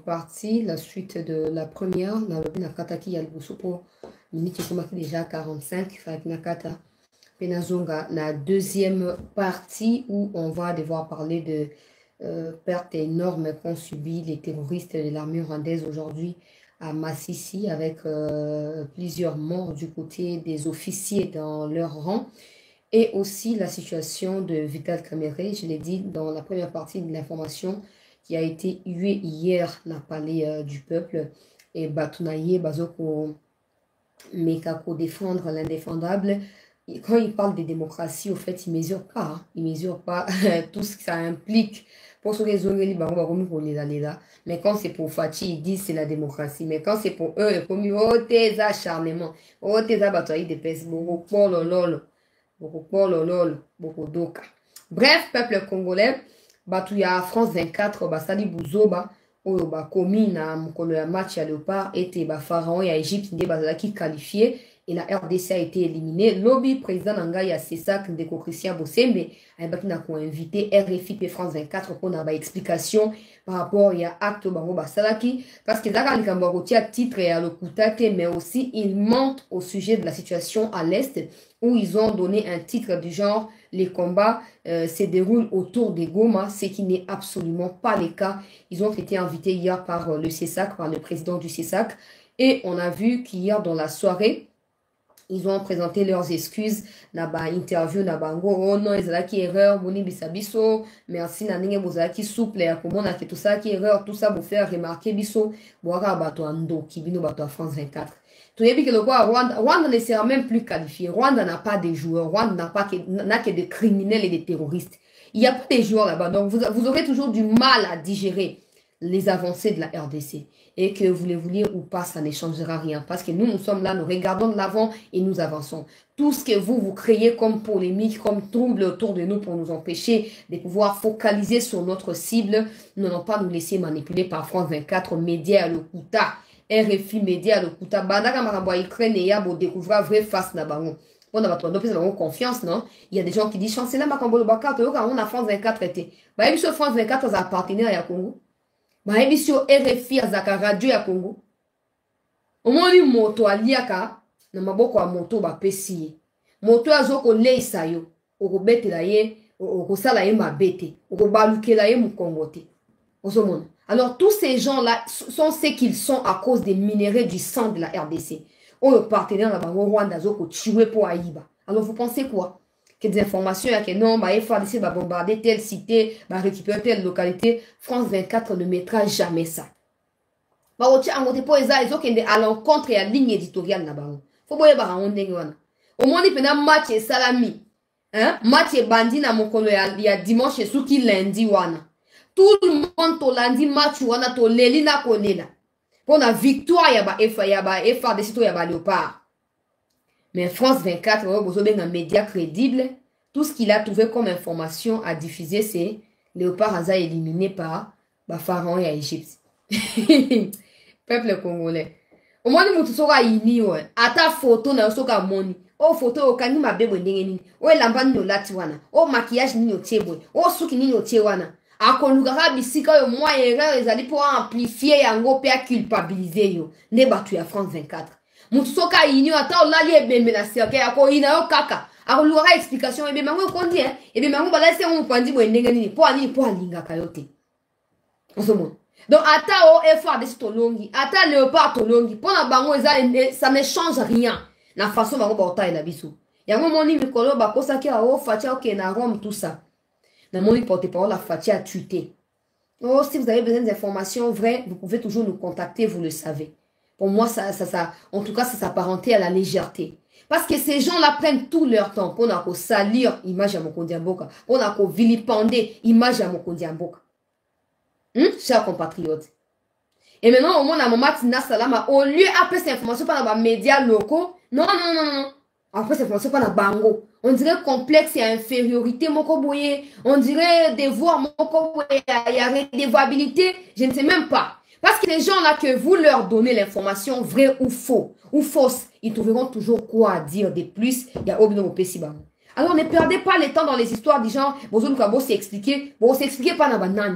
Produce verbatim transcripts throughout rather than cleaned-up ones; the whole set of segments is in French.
partie, la suite de la première, dans le Nakataki Yalbusupo, minute déjà quarante-cinq, Nakata. Penazonga, la deuxième partie où on va devoir parler de euh, pertes énormes qu'ont subi les terroristes de l'armée rwandaise aujourd'hui à Massissi, avec euh, plusieurs morts du côté des officiers dans leur rang, et aussi la situation de Vital Kamerhe, je l'ai dit dans la première partie de l'information, qui a été hué hier dans le palais euh, du peuple, et Batunaye Bazoko Mekako défendre l'indéfendable. Quand il parle de démocratie, au fait, il ne mesure pas. Hein. Il ne mesure pas tout ce que ça implique. Pour ceux qui ont mais quand c'est pour Fatih, ils disent c'est la démocratie. Mais quand c'est pour eux, ils disent oh, t'es acharnement. Oh, t'es abattoir de pèse. Beaucoup pour lol. Beaucoup pour lol. Beaucoup d'oka. Bref, peuple congolais, Batouya France vingt-quatre, Basali Bouzoba, Oyo ba komi na mokolo ya match ya Léopard, et ba pharaon ya Égypte, qui qualifié. Et la R D C a été éliminée. Lobby, président Nangaï a Cessac, Ndeko Christian Bossembe, a invité R F I P France vingt-quatre pour une explication par rapport à l'acte Bango Basalaki. Parce que Zaka Likamboroti a titre et à l'Okutate, mais aussi ils mentent au sujet de la situation à l'Est, où ils ont donné un titre du genre les combats euh, se déroulent autour des Goma, ce qui n'est absolument pas le cas. Ils ont été invités hier par le Cessac, par le président du Cessac, et on a vu qu'hier dans la soirée, ils ont présenté leurs excuses dans l'interview na bango oh non ils ont qui erreur boni bisabiso merci na ninge bozaki souple ya komona que tout ça qui erreur tout ça pour faire remarquer biso boaka bato ando ki bino bato à France vingt-quatre. Tu sais que le quoi Rwanda Rwanda ne sera même plus qualifié. Rwanda n'a pas de joueurs, Rwanda n'a pas que n'a que des criminels et des terroristes. Il n'y a pas de joueurs là-bas, donc vous, vous aurez toujours du mal à digérer les avancées de la R D C. Et que vous les vouliez ou pas, ça ne changera rien. Parce que nous, nous sommes là, nous regardons de l'avant et nous avançons. Tout ce que vous, vous créez comme polémique, comme trouble autour de nous pour nous empêcher de pouvoir focaliser sur notre cible, ne non pas nous laisser manipuler par France vingt-quatre, médias à l'Okuta, R F I, médias à l'Okuta. Bandaka Maramba Ukraine et Yabo découvrir vrai face na bango. On a pas confiance, non? Il y a des gens qui disent, chancelier Makambolo Bakar, on a France vingt-quatre été. Bah, il France vingt-quatre, ça appartenait à Congo. Ma émission R F I azaka radio ya Congo. Omoni moto aliaka na maboko ya moto ba pesi. Moto azoko leisa yo. Okobetela ye, okosala ye mabete, okobalukela ye mukongote. Osomona. Alors tous ces gens-là sont ce qu'ils sont à cause des minéraux du sang de la R D C. Oyo partenaire na bango Rwanda zoko tuer pour Aïba. Alors vous pensez quoi? Que des informations, il y a que non, bah, F A D C va bombarder telle cité, va récupérer telle localité. France vingt-quatre ne mettra jamais ça. Bah, au tient, on te pose ça, ils ont à l'encontre et à la ligne éditoriale là-bas. Faut pas y avoir un dégueulasse. Au moins, il peut y avoir match et salami. Hein? Match et bandit na mon colo, il y a dimanche et souki lundi, wana. Tout le monde, to lundi, match, wana, to leli na konela. Pour la victoire, il y a ba F A D C, il y a ba Léopard. Mais France vingt-quatre, vous avez un média crédible. Tout ce qu'il a trouvé comme information à diffuser, c'est Léopard Aza éliminé par bah, Pharaon et Égypte. Peuple congolais. Au moins, nous sommes ini ouais. À ta photo, na soka moni. Oh photo, au kani ma bebo ndengeni. Oh lambani no latiwana. Oh maquillage ni no tebo. Oh suki ni no tewana. Akolugara bisika yo moi erreur ezali pour amplifier yango pe culpabiliser yo. Ne batu ya France vingt-quatre. Mutusoka inyo ata olali ebembe na sirke yako ina yo kaka akolura explication ebe mango kondi hein ebe mango balase on pandi bo ndenge nini po ani po alinga kayote osomon donc ata o F A D C tolongi ata Léopard tolongi po na bango eza ça ne change rien na façon bango bota ela biso yango moni mikolo ba kosaki o fatia ok na Rome tout ça na moni porte-parole la fatia tuité. Oh si vous avez besoin d'informations vraies vous pouvez toujours nous contacter, vous le savez. Pour moi, ça, ça, ça, en tout cas, ça s'apparentait à la légèreté. Parce que ces gens-là prennent tout leur temps pour nous salir l'image à Mokondiamboka, pour nous vilipender l'image à Mokondiamboka. Hum, chers compatriotes. Et maintenant, au moins, à moment, Salama, au lieu d'appeler cette information par les médias locaux, non, non, non, non. Après, cette information par la bango. On dirait complexe et infériorité, Mokoboye. On dirait devoir, Mokoboye, il y a redevabilité. Je ne sais même pas. Parce que les gens-là, que vous leur donnez l'information vraie ou faux, ou fausse, ils trouveront toujours quoi dire de plus. Il y a Obino Pessiba. Alors ne perdez pas le temps dans les histoires du genre, Bozo Nukabo s'est expliqué, bon s'expliquer pas na banane.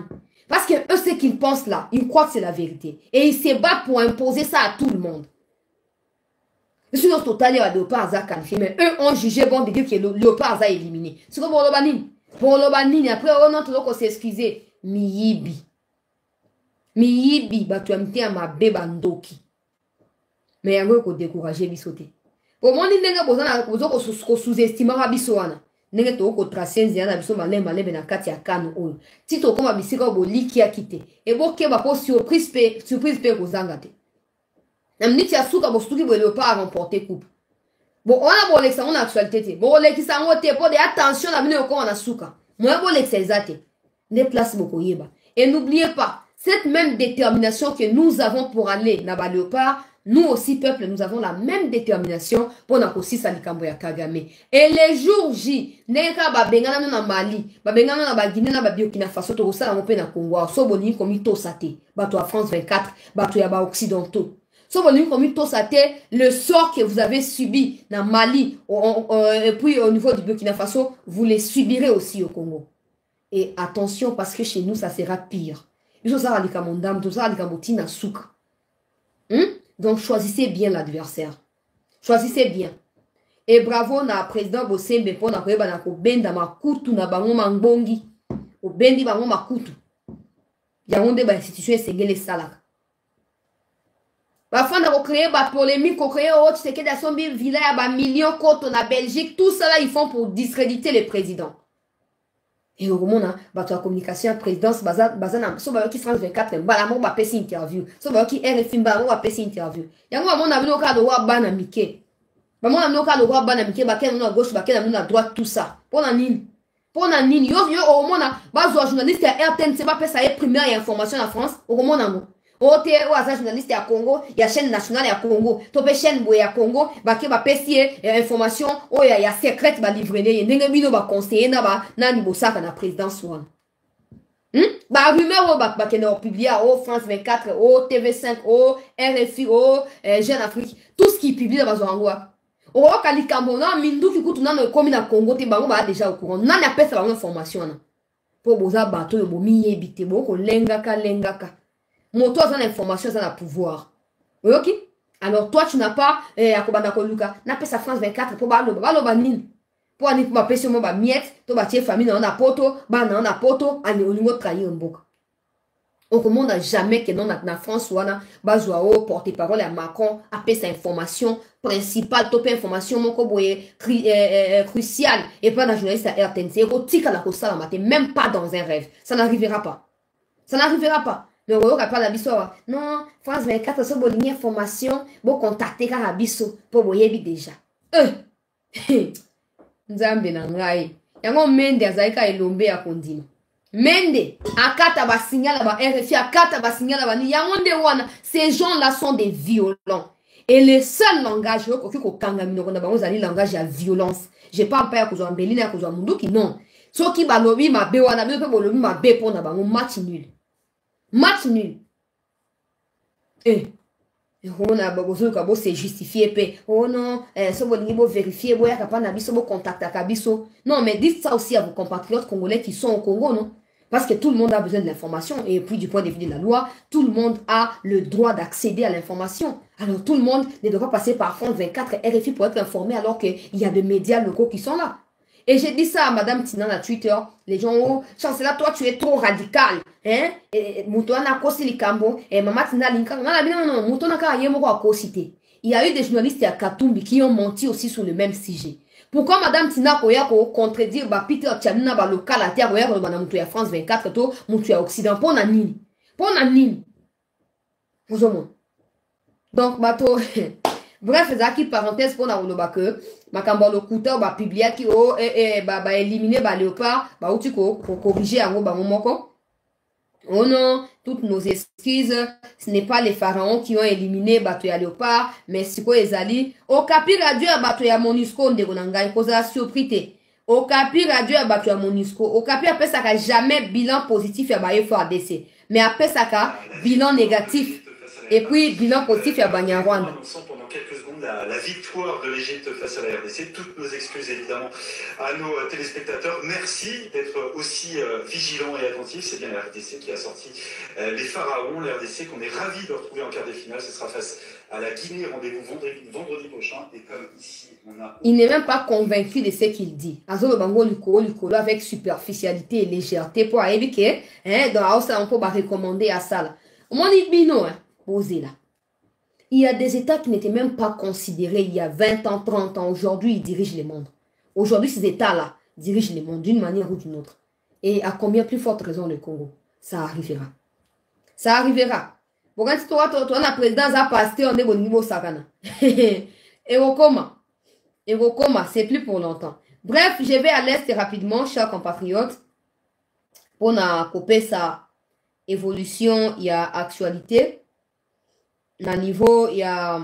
Parce que eux, ce qu'ils pensent là, ils croient que c'est la vérité. Et ils se battent pour imposer ça à tout le monde. Je suis dans total, il y a Léopard a qualifié, mais eux ont jugé bon de dire que Léopard a éliminé. C'est comme pour Lobanine. Pour Lobanine, après, on a toujours s'excuser. Miyibi. Miyibi, bah tu as mis à ma bébandoki. Mais il y a un peu découragé, bisoté. Pour moi, il y a besoin de sous-estimer à bisoana. Nenge to ko tracer nzia na biso malemba lebe na kati ya kanu oyo tito koma bisika bo liki akite e bo ke ba po surprise pe surprise pe ko zanga te na miniti ya suka bo stuki bo Léopard remporter coupe bon on a bo lexa on actualité te bo lekisa ngo te po de attention na bino ko na suka moi bo lexa ezate ne place boko yeba et n'oubliez pas cette même détermination que nous avons pour aller na ba Léopard. Nous aussi, peuple, nous avons la même détermination pour nous aussi salikambo ya Kagame. Et les jours J, neka ba bengana na Mali, ba bengana na ba Guinée na ba Burkina Faso to ça na na Congo, so boni komi to sate, ba to à France vingt-quatre, ba to ya ba occidentaux. So boni komi to sate, le sort que vous avez subi na Mali et puis au niveau du Burkina Faso, vous les subirez aussi au Congo. Et attention parce que chez nous ça sera pire. Ils sont ça alikamondam, tout ça alikambotina souk. Hein? Donc, choisissez bien l'adversaire. Choisissez bien. Et bravo na président Bosembe pour na koyeba na ko benda makutu na bango mangbongi. O bendi bango makutu. Ya onde ba institution esengele salaka. Ba fanda ko créer ba polémique, ko créer autre c'est que dans son villa ya ba millions koto na Belgique, tout ça là ils font pour discréditer le président. Et au moment là, bah la communication présidence baza baza na so ba qui France vingt-quatre ba la mo ba pesi interview. So ba qui R F I ba mo ba pesi interview. Ya mo na bino ka do wa bana mike. Ba mo na bino ka do wa bana mike ba ken na gauche ba ken na droite tout ça. Pour na nini? Pour na nini? Yo yo au moment là, ba zo journaliste R T N C ba pesa e première information en France. Au moment là mo. O te o asa journaliste ya Congo, ya chaîne nationale ya Congo, to pe chaîne bo ya Congo, ba ke ba pesi information o ya ya secrète ba livrer ne ndenge bino ba conseiller na ba na ni bosaka na présidence wana. Hmm? Ba rumeur o ba ba ke na publier au France vingt-quatre, au T V cinq, au R F I, au euh, Jeune Afrique, tout ce qui publie ba zo angwa. O kalikambo na mindu ki kutu na no komi na Congo te bango ba déjà au courant. Na na pesa ba information na. Po boza bato yo bo mi yebite bo ko lenga ka lenga ka. Mon toi, l'information, ça a pouvoir. Oui, ok? Alors, toi, tu n'as pas, eh, à Kobana Koluka, n'a pas sa France vingt-quatre pour balo, balo banin. Pour aller pour ma pression, ma miette, to bâtir famille dans la poto, ban dans la poto, aller au niveau de trahir un bouc. On commande jamais que non, na France, ou na, bazouao, porte-parole à Macron, appelle sa information principale, top information, mon koboye, crucial, et pas la journaliste à R T N C, érotique à la costa la matin, même pas dans un rêve. Ça n'arrivera pas. Ça n'arrivera pas. Le roi n'a pas la biso. Non, France vingt-quatre, so bolini information, bon contacter car la biso, pour voyer déjà. Euh! Nzambe na ngai. Yango mende azaika elombe ya kondima. Mende, akata ba signal ba R F I, akata ba signal ba ni. Yango nde wana, ces gens-là sont des violents. Et le seul langage, yo koki ko kanga mino konda bango zali langage ya violence. J'ai pas peur que zo ambelina ko zo munduki non. So ki ba lobi ma be wana, be pe bo lobi ma be pona bango match nul. Match nul. Eh. On a besoin de se justifier. Oh non, ça va niveau vérifier. Boya capable d'abisso, bon contact à Kabiso. Non, mais dites ça aussi à vos compatriotes congolais qui sont au Congo, non? Parce que tout le monde a besoin de l'information. Et puis, du point de vue de la loi, tout le monde a le droit d'accéder à l'information. Alors, tout le monde ne doit pas passer par France vingt-quatre R F I pour être informé alors qu'il y a des médias locaux qui sont là. Et j'ai dit ça à Madame Tina na Twitter. Les gens, oh, chancela, toi, tu es trop radical. Hein? Et Moutouana Kosi Likambo. Et Maman Tina Linka. Non, non, non, Moutouana Kayemo a cité. Il y a eu des journalistes à Katumbi qui ont menti aussi sur le même sujet. Pourquoi Madame Tina Koya ko contredire ba Peter Tchamina ba local à terre Koya ko ba Moutouya France vingt-quatre to Moutouya Occident pour na nini? Pour na nini? Vous au donc, bateau. Bref, zaki parenthèse pour na woloba que makambo lo kuta ba publier ki o eh eh ba ba éliminer ba Léopard ba uti ko ko corriger ango ba momoko. Oh non, toutes nos excuses, ce n'est pas les pharaons qui ont éliminé bato ya Léopard, mais siko ezali o kapi radio bato ya Monusco ndeko nangai koza surprise. O kapi radio bato ya Monusco, o kapi apesa ka jamais bilan positif ya ba F A R D C, mais apesa ka bilan négatif. Et puis bilan positif ya Banyarwanda. la, la victoire de l'Égypte face à la R D C. Toutes nos excuses évidemment à nos euh, téléspectateurs. Merci d'être aussi euh, vigilants et attentifs. C'est bien la R D C qui a sorti euh, les pharaons. La R D C qu'on est ravis de retrouver en quart de finale. Ce sera face à la Guinée. Rendez-vous vendredi, vendredi prochain. Et comme ici, on a... Il n'est même pas convaincu de ce qu'il dit. Azolo bango lucolo lucolo avec superficialité et légèreté pour éviter hein dans ça on peut pas recommander à ça là. Mon dit bino hein, posez là. Il y a des États qui n'étaient même pas considérés il y a vingt ans, trente ans. Aujourd'hui, ils dirigent le monde. Aujourd'hui, ces États-là dirigent le monde d'une manière ou d'une autre. Et à combien plus forte raison le Congo? Ça arrivera. Ça arrivera. Pour quand tu as un président, ça passe, on est au niveau Sagana. Et au coma. Et au coma, c'est plus pour longtemps. Bref, je vais à l'Est rapidement, chers compatriotes. Pour couper sa évolution, il y a actualité. À niveau, il y a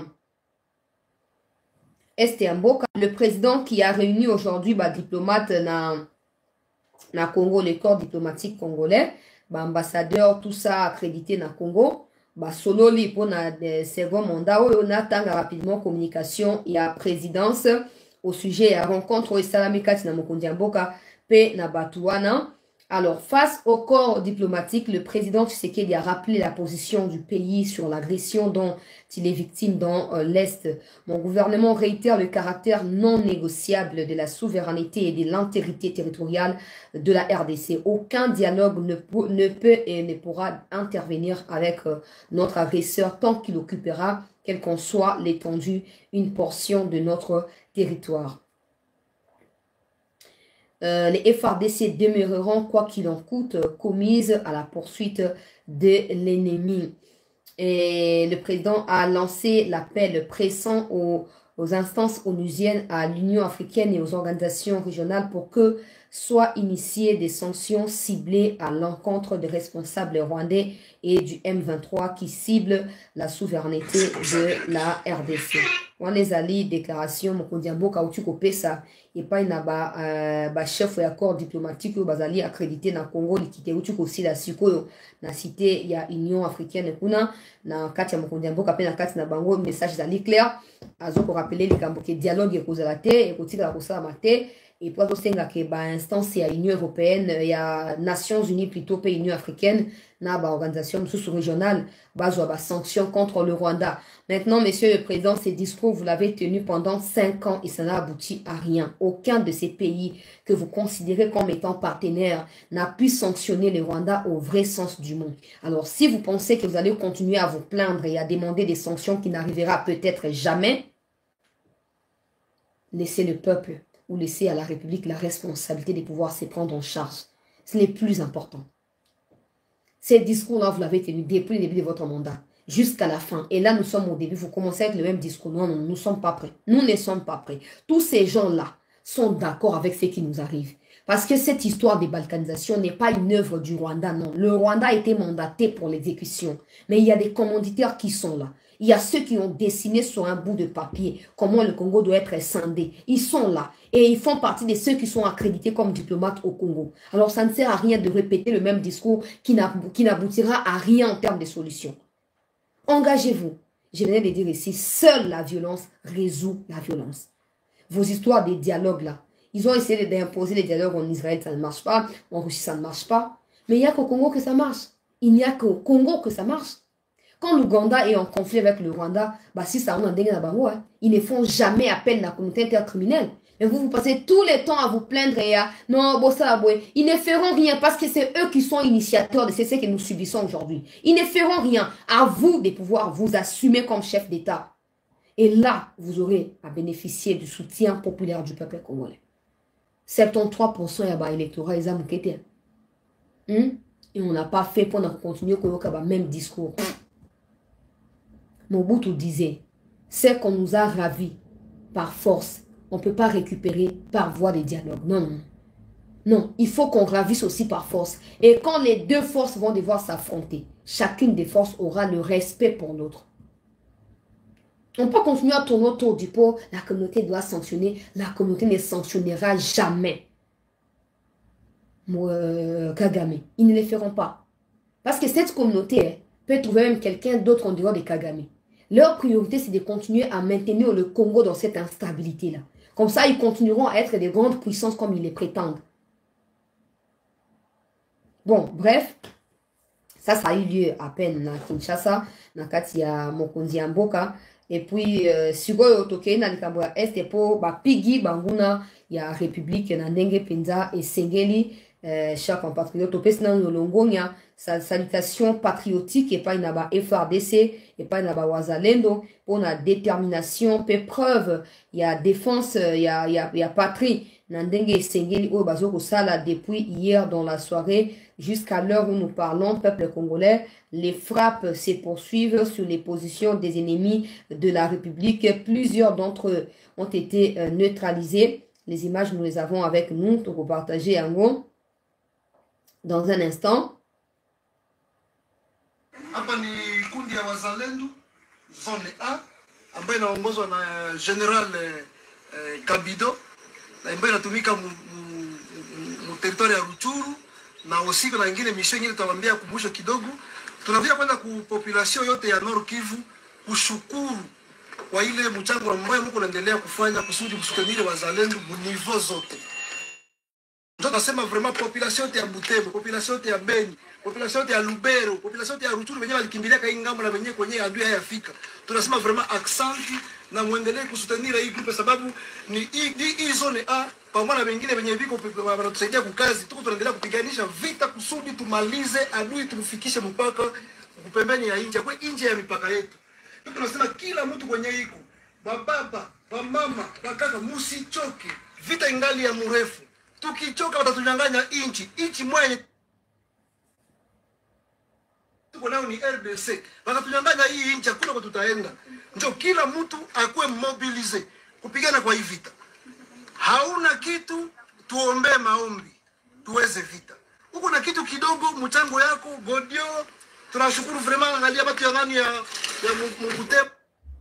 Este Mboka, le président qui a réuni aujourd'hui bah, diplomate dans le Congo, le corps diplomatique congolais, bah, ambassadeur, tout ça accrédité dans le Congo. Bah, solo li pour le second mandat, on attend rapidement communication et la présidence au sujet de la rencontre au Salamikati na Mokondia Mboka pe na Batouana. Alors, face au corps diplomatique, le président Tshisekedi a rappelé la position du pays sur l'agression dont il est victime dans euh, l'Est. Mon gouvernement réitère le caractère non négociable de la souveraineté et de l'intégrité territoriale de la R D C. Aucun dialogue ne, peut, ne peut et ne pourra intervenir avec euh, notre agresseur tant qu'il occupera, quelle qu'en soit l'étendue, une portion de notre territoire. Euh, les F R D C demeureront, quoi qu'il en coûte, commises à la poursuite de l'ennemi. Et le président a lancé l'appel pressant aux, aux instances onusiennes, à l'Union africaine et aux organisations régionales pour que soient initiées des sanctions ciblées à l'encontre des responsables rwandais et du M vingt-trois qui ciblent la souveraineté de la R D C. On les alliés, déclaration, Mokondiambo, Kautuko Pesa, et pas une ba chef et accord diplomatique, bazali accrédité dans le Congo, l'équité, ou tu aussi la Siko, la cité, il y a Union africaine, kuna, na Katia Mokondiambo, kapé na Katia na Bango, message d'ali clair, azo pour rappeler les Kamboké, dialogue et cause à la terre, et côté de la cause à la terre, et pour aussi que bah instance il y a Union européenne, il y a Nations Unies plutôt pays Union africaine, na ba organisation sous-régionale, bah zo ba sanctions contre le Rwanda. Maintenant, monsieur le président, ces discours vous l'avez tenu pendant cinq ans et ça n'a abouti à rien. Aucun de ces pays que vous considérez comme étant partenaires n'a pu sanctionner le Rwanda au vrai sens du mot. Alors, si vous pensez que vous allez continuer à vous plaindre et à demander des sanctions qui n'arrivera peut-être jamais, laissez le peuple ou laissez à la République la responsabilité de pouvoir se prendre en charge. C'est le plus important. Ces discours-là, vous l'avez tenu depuis le début de votre mandat, jusqu'à la fin. Et là, nous sommes au début, vous commencez avec le même discours. Non, non, nous ne sommes pas prêts. Nous ne sommes pas prêts. Tous ces gens-là sont d'accord avec ce qui nous arrive. Parce que cette histoire de balkanisation n'est pas une œuvre du Rwanda, non. Le Rwanda a été mandaté pour l'exécution. Mais il y a des commanditaires qui sont là. Il y a ceux qui ont dessiné sur un bout de papier comment le Congo doit être scindé. Ils sont là. Et ils font partie de ceux qui sont accrédités comme diplomates au Congo. Alors ça ne sert à rien de répéter le même discours qui n'aboutira à rien en termes de solutions. Engagez-vous. Je venais de dire ici, seule la violence résout la violence. Vos histoires des dialogues là, ils ont essayé d'imposer les dialogues en Israël, ça ne marche pas. En Russie, ça ne marche pas. Mais il n'y a qu'au Congo que ça marche. Il n'y a qu'au Congo que ça marche. Quand l'Ouganda est en conflit avec le Rwanda, bah si ça on hein, ils ne font jamais appel à la communauté intercriminelle. Mais vous, vous passez tout le temps à vous plaindre et à non, bon, ça, bon, ils ne feront rien parce que c'est eux qui sont initiateurs de ce que nous subissons aujourd'hui. Ils ne feront rien. À vous de pouvoir vous assumer comme chef d'État. Et là, vous aurez à bénéficier du soutien populaire du peuple congolais. soixante-treize pour cent de l'électorat, ils ont été. Et on n'a pas fait pour continuer le même discours. Mobutu disait, c'est qu'on nous a ravis par force. On ne peut pas récupérer par voie de dialogue. Non, non. Non, il faut qu'on ravisse aussi par force. Et quand les deux forces vont devoir s'affronter, chacune des forces aura le respect pour l'autre. On peut continuer à tourner autour du pot. La communauté doit sanctionner. La communauté ne sanctionnera jamais euh, Kagame. Ils ne le feront pas. Parce que cette communauté hein, peut trouver même quelqu'un d'autre en dehors de Kagame. Leur priorité, c'est de continuer à maintenir le Congo dans cette instabilité-là. Comme ça, ils continueront à être des grandes puissances comme ils les prétendent. Bon, bref, ça, ça a eu lieu à peine à Kinshasa, na kati ya Mokonzi ya Mboka. Et puis, euh, sikoyo toke na likambo ya este po ba pigi banguna ya République na ndenge penza et sengeli euh, chaque compatriote topesi na nolongonya sa salutation patriotique et pas na ba F R D C et pas na ba wazalendo pour la détermination pe preuve ya défense ya ya ya patrie na ndenge sengeli o bazoko sala depuis hier dans la soirée jusqu'à l'heure où nous parlons, peuple congolais. Les frappes se poursuivent sur les positions des ennemis de la République. Plusieurs d'entre eux ont été euh, neutralisés. Les images, nous les avons avec nous pour partager en gros dans un instant. Hapa ni kundi ya wazalendo zone A ambayo inaongozwa na General eh, Kabido na ambayo inatumika mu, mu, mu territoire ya Ruchuru na usiku na wengine mission nyingine tutawaambia kumbusho kidogo. Tunavia kwenda ku population yote ya Nord Kivu kushukuru kwa ile mchango ambao mko naendelea kufanya kusudi msutenire wazalendo mu niveau zote. Ndio nasema vraiment population yote ya Butembo, population yote ya Beni, population yote ya Lubero, population yote ya Ruchuru wenyewe walikimbilia kai ngambo na wenyewe kwenye adui hayafika. Tunasema vraiment aksanti na muendelee kusutenira hii group sababu ni hii zone A pamoja na wengine wenye viko wanatusaidia kukazi. Tuko tunaendelea kupiganisha vita kusudi tumalize adui tumfikishe mpaka kupembeni ya nje kwa nje ya mipaka yetu. Tunasema kila mtu kwenye iko bababa, bamama, bakaka msichoke. Vita ingali ya mrefu. Tukichoka watatunyang'anya inchi, inchi mwenye tuko nao ni R D C. Watatunyang'anya hii inchi hakuna kwa tutaenda. Ndio kila mtu akuwe mobilize kupigana kwa hii vita. Hauna kitu, tuombe maombi, tuweze vita. Uko na kitu kidogo, mchango yako, Godio, tunashukuru vraiment angalia watu ya nani ya ya Mbutembo.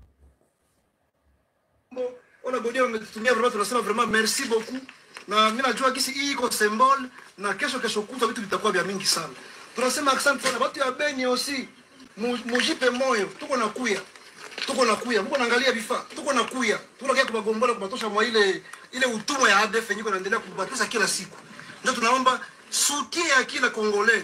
Ona Godio umetutumia vraiment tunasema vraiment merci beaucoup. Na mimi najua kisi hii iko symbol na kesho kesho kuta vitu vitakuwa vya mingi sana. Tunasema asante sana watu ya Beni aussi. Mujipe moyo, tuko na kuya. Tuko na kuya, mko naangalia vifaa. Tuko na kuya. Tunakia kubagombola kubatosha mwa ile ile utumwa ya A D F yenyewe inaendelea kubatisa kila siku. Ndio tunaomba soutien ya kila Congolais.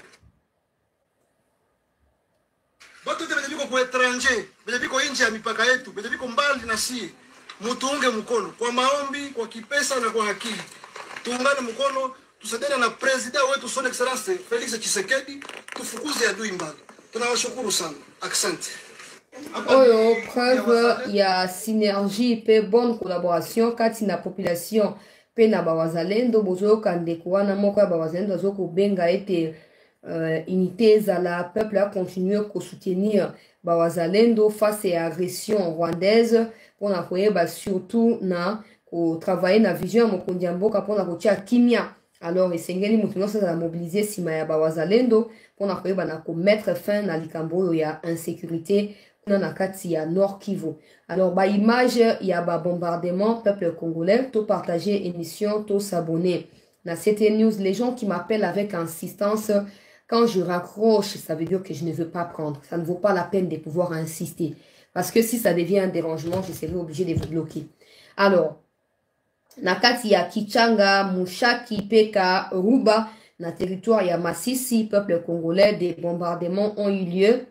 Watu wote wenye kwa étranger, wenye biko nje ya mipaka yetu, wenye biko mbali na sie, mutuunge mkono kwa maombi, kwa kipesa na kwa akili. Tuungane mkono, tusaidane na president wetu Son Excellence Felix Tshisekedi, tufukuze adui mbali. Tunawashukuru sana. Asante. Oyo, preuve ya synergie pe bonne collaboration kati na population pe na bawazalendo bozo kandeko wana moko ya bawazalendo zoko benga ete uh, unité za la peuple a continuer ko soutenir bawazalendo face à agression rwandaise pona koyeba surtout na ko travailler na vision mokonzi ya mboka pona kotia kimia. Alors esengeli mutu nyonso za mobiliser sima ya bawazalendo pona koyeba na ko mettre fin na likambo ya insécurité na kati ya Nord Kivu. Alors ba image ya ba bombardement peuple congolais, to partager émission, to s'abonner. Na C T News, les gens qui m'appellent avec insistance, quand je raccroche, ça veut dire que je ne veux pas prendre. Ça ne vaut pas la peine de pouvoir insister. Parce que si ça devient un dérangement, je serai obligé de vous bloquer. Alors, na kati ya Kichanga, Mushaki, Peka, Ruba, na territoire ya Masisi, peuple congolais, des bombardements ont eu lieu.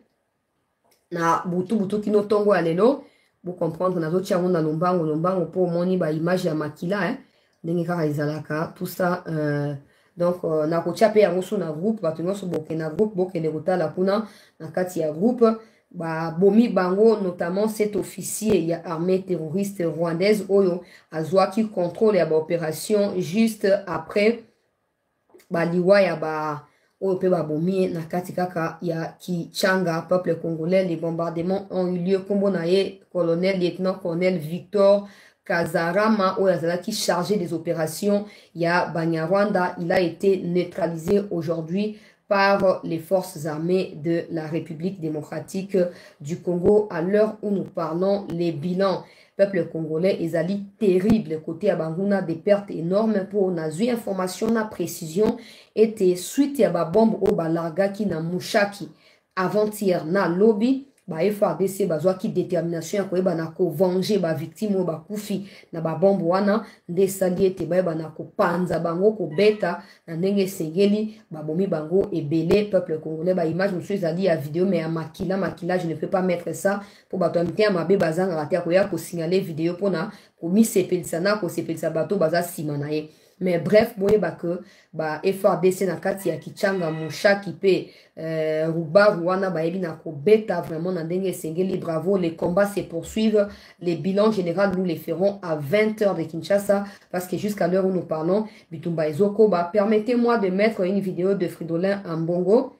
Na butu butu kino tongo ya lelo bu comprendre na zotia na lombango lombango po moni ba image ya makila hein ndenge kaka izalaka tout ça euh, donc euh, na kotia pe yango so na groupe batu nyonso boke na groupe boke le kotala kuna na kati ya groupe ba bomi bango notamment cet officier ya armée terroriste rwandaise oyo azwaki contrôle ya ba opération juste après ba liwa ya ba oyo pe babomi na kati kaka ya Kichanga, peuple congolais. Les bombardements ont eu lieu kombo na ye colonel lieutenant colonel Victor Kazarama oyo azalaki chargé des opérations ya Banyarwanda. Il a été neutralisé aujourd'hui par les forces armées de la République démocratique du Congo. À l'heure où nous parlons, les bilans peuple congolais ezali terrible côté à Banguna, des pertes énormes pour nazu information na précision était suite à ba bombe au balarga qui na Mushaki avant-hier na lobby ba F A R D C bazwa ki détermination ya koyeba na ko venger ba victime o ba kufi na ba bombo wana nde sali ete bayeba na ko panza bango ko beta na ndenge sengeli ba bomi bango ebele peuple congolais ba image monsieur ezali ya vidéo mais ya makila makila je ne peux pas mettre ça pour bato ya mite ya mabe bazanga raté koya ko signaler vidéo pona ko mi sepelisa na ko sepelisa bato baza sima na ye. Mais bref, boyeba que ba F A R D C na kati ya Kichanga Mushaki pe euh, Ruba Rwanda ba ebi na ko beta vraiment na ndenge sengeli. Bravo, les combats se poursuivent. Les bilans généraux nous les ferons à vingt heures de Kinshasa parce que jusqu'à l'heure où nous parlons, Bitumba Ezoko, bah, permettez-moi de mettre une vidéo de Fridolin Ambongo.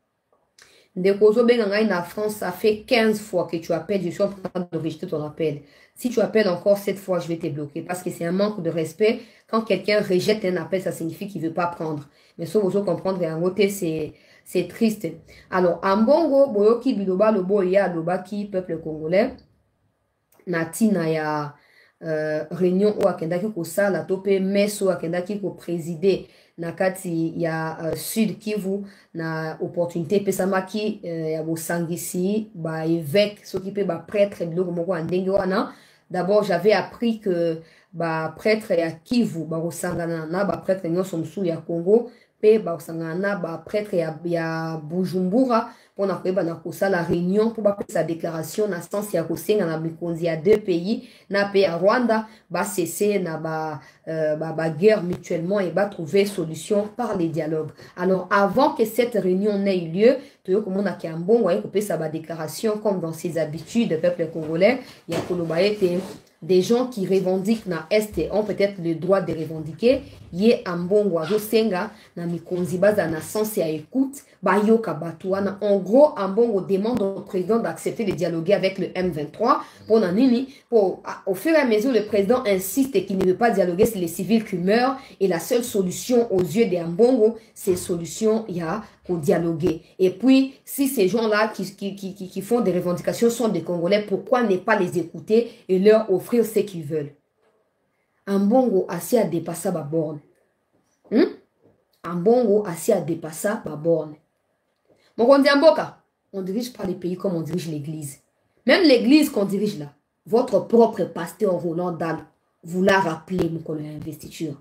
Ndekozo Bengangai na France, ça fait quinze fois que tu appelles, je suis en train de rejeter ton appel. Si tu appelles encore cette fois, je vais te bloquer parce que c'est un manque de respect. Quand quelqu'un rejette un appel, ça signifie qu'il ne veut pas prendre. Mais sauf vous comprendre, en côté, c'est triste. Alors, Ambongo, Boyoki, Biloba, Lobo, Ya, Lobaki, peuple congolais, Natina, ya euh, réunion ou Akendaki ko sala, topé, meso Akendaki ko présider. Nakati ya uh, Sud Kivu na opportunité pesamaki uh, ya bo sangisi ba évêque s'occuper ba prêtre biloko moko ndenge wana. D'abord j'avais appris que ba prêtre ya Kivu ba osangana na ba prêtre nyonso msu ya Congo pe ba osangana na ba prêtre ya, ya Bujumbura pona koyeba na kosala réunion pour ba sa déclaration na sens ya kosenga na mikonzi ya deux pays na pe ya Rwanda ba cesser na ba euh, ba, ba guerre mutuellement et ba trouver solution par les dialogues. Alors avant que cette réunion n'ait eu lieu, toyo komona ki ambongo aye kopesa sa ba déclaration comme dans ses habitudes, le peuple congolais ya koloba ete des gens qui revendiquent na Est ont peut-être le droit de revendiquer. Ye ambongo azo senga na mikonzi baza na sens ya écoute ba yoka batuana. En gros, ambongo demande au président d'accepter de dialoguer avec le M vingt-trois pour nanini pour au fur et à mesure le président insiste qu'il ne veut pas dialoguer, c'est les civils qui meurent et la seule solution aux yeux des ambongo c'est solution ya pour dialoguer. Et puis si ces gens-là qui, qui, qui, qui font des revendications sont des Congolais, pourquoi ne pas les écouter et leur offrir ce qu'ils veulent? Ambongo assis à dépasser ma borne. Hmm? Ambongo assis à dépasser ma borne. Mon on dit Amboka, on dirige pas les pays comme on dirige l'église. Même l'église qu'on dirige là, votre propre pasteur Roland Dalle vous l'a rappelé, mon collègue investiture.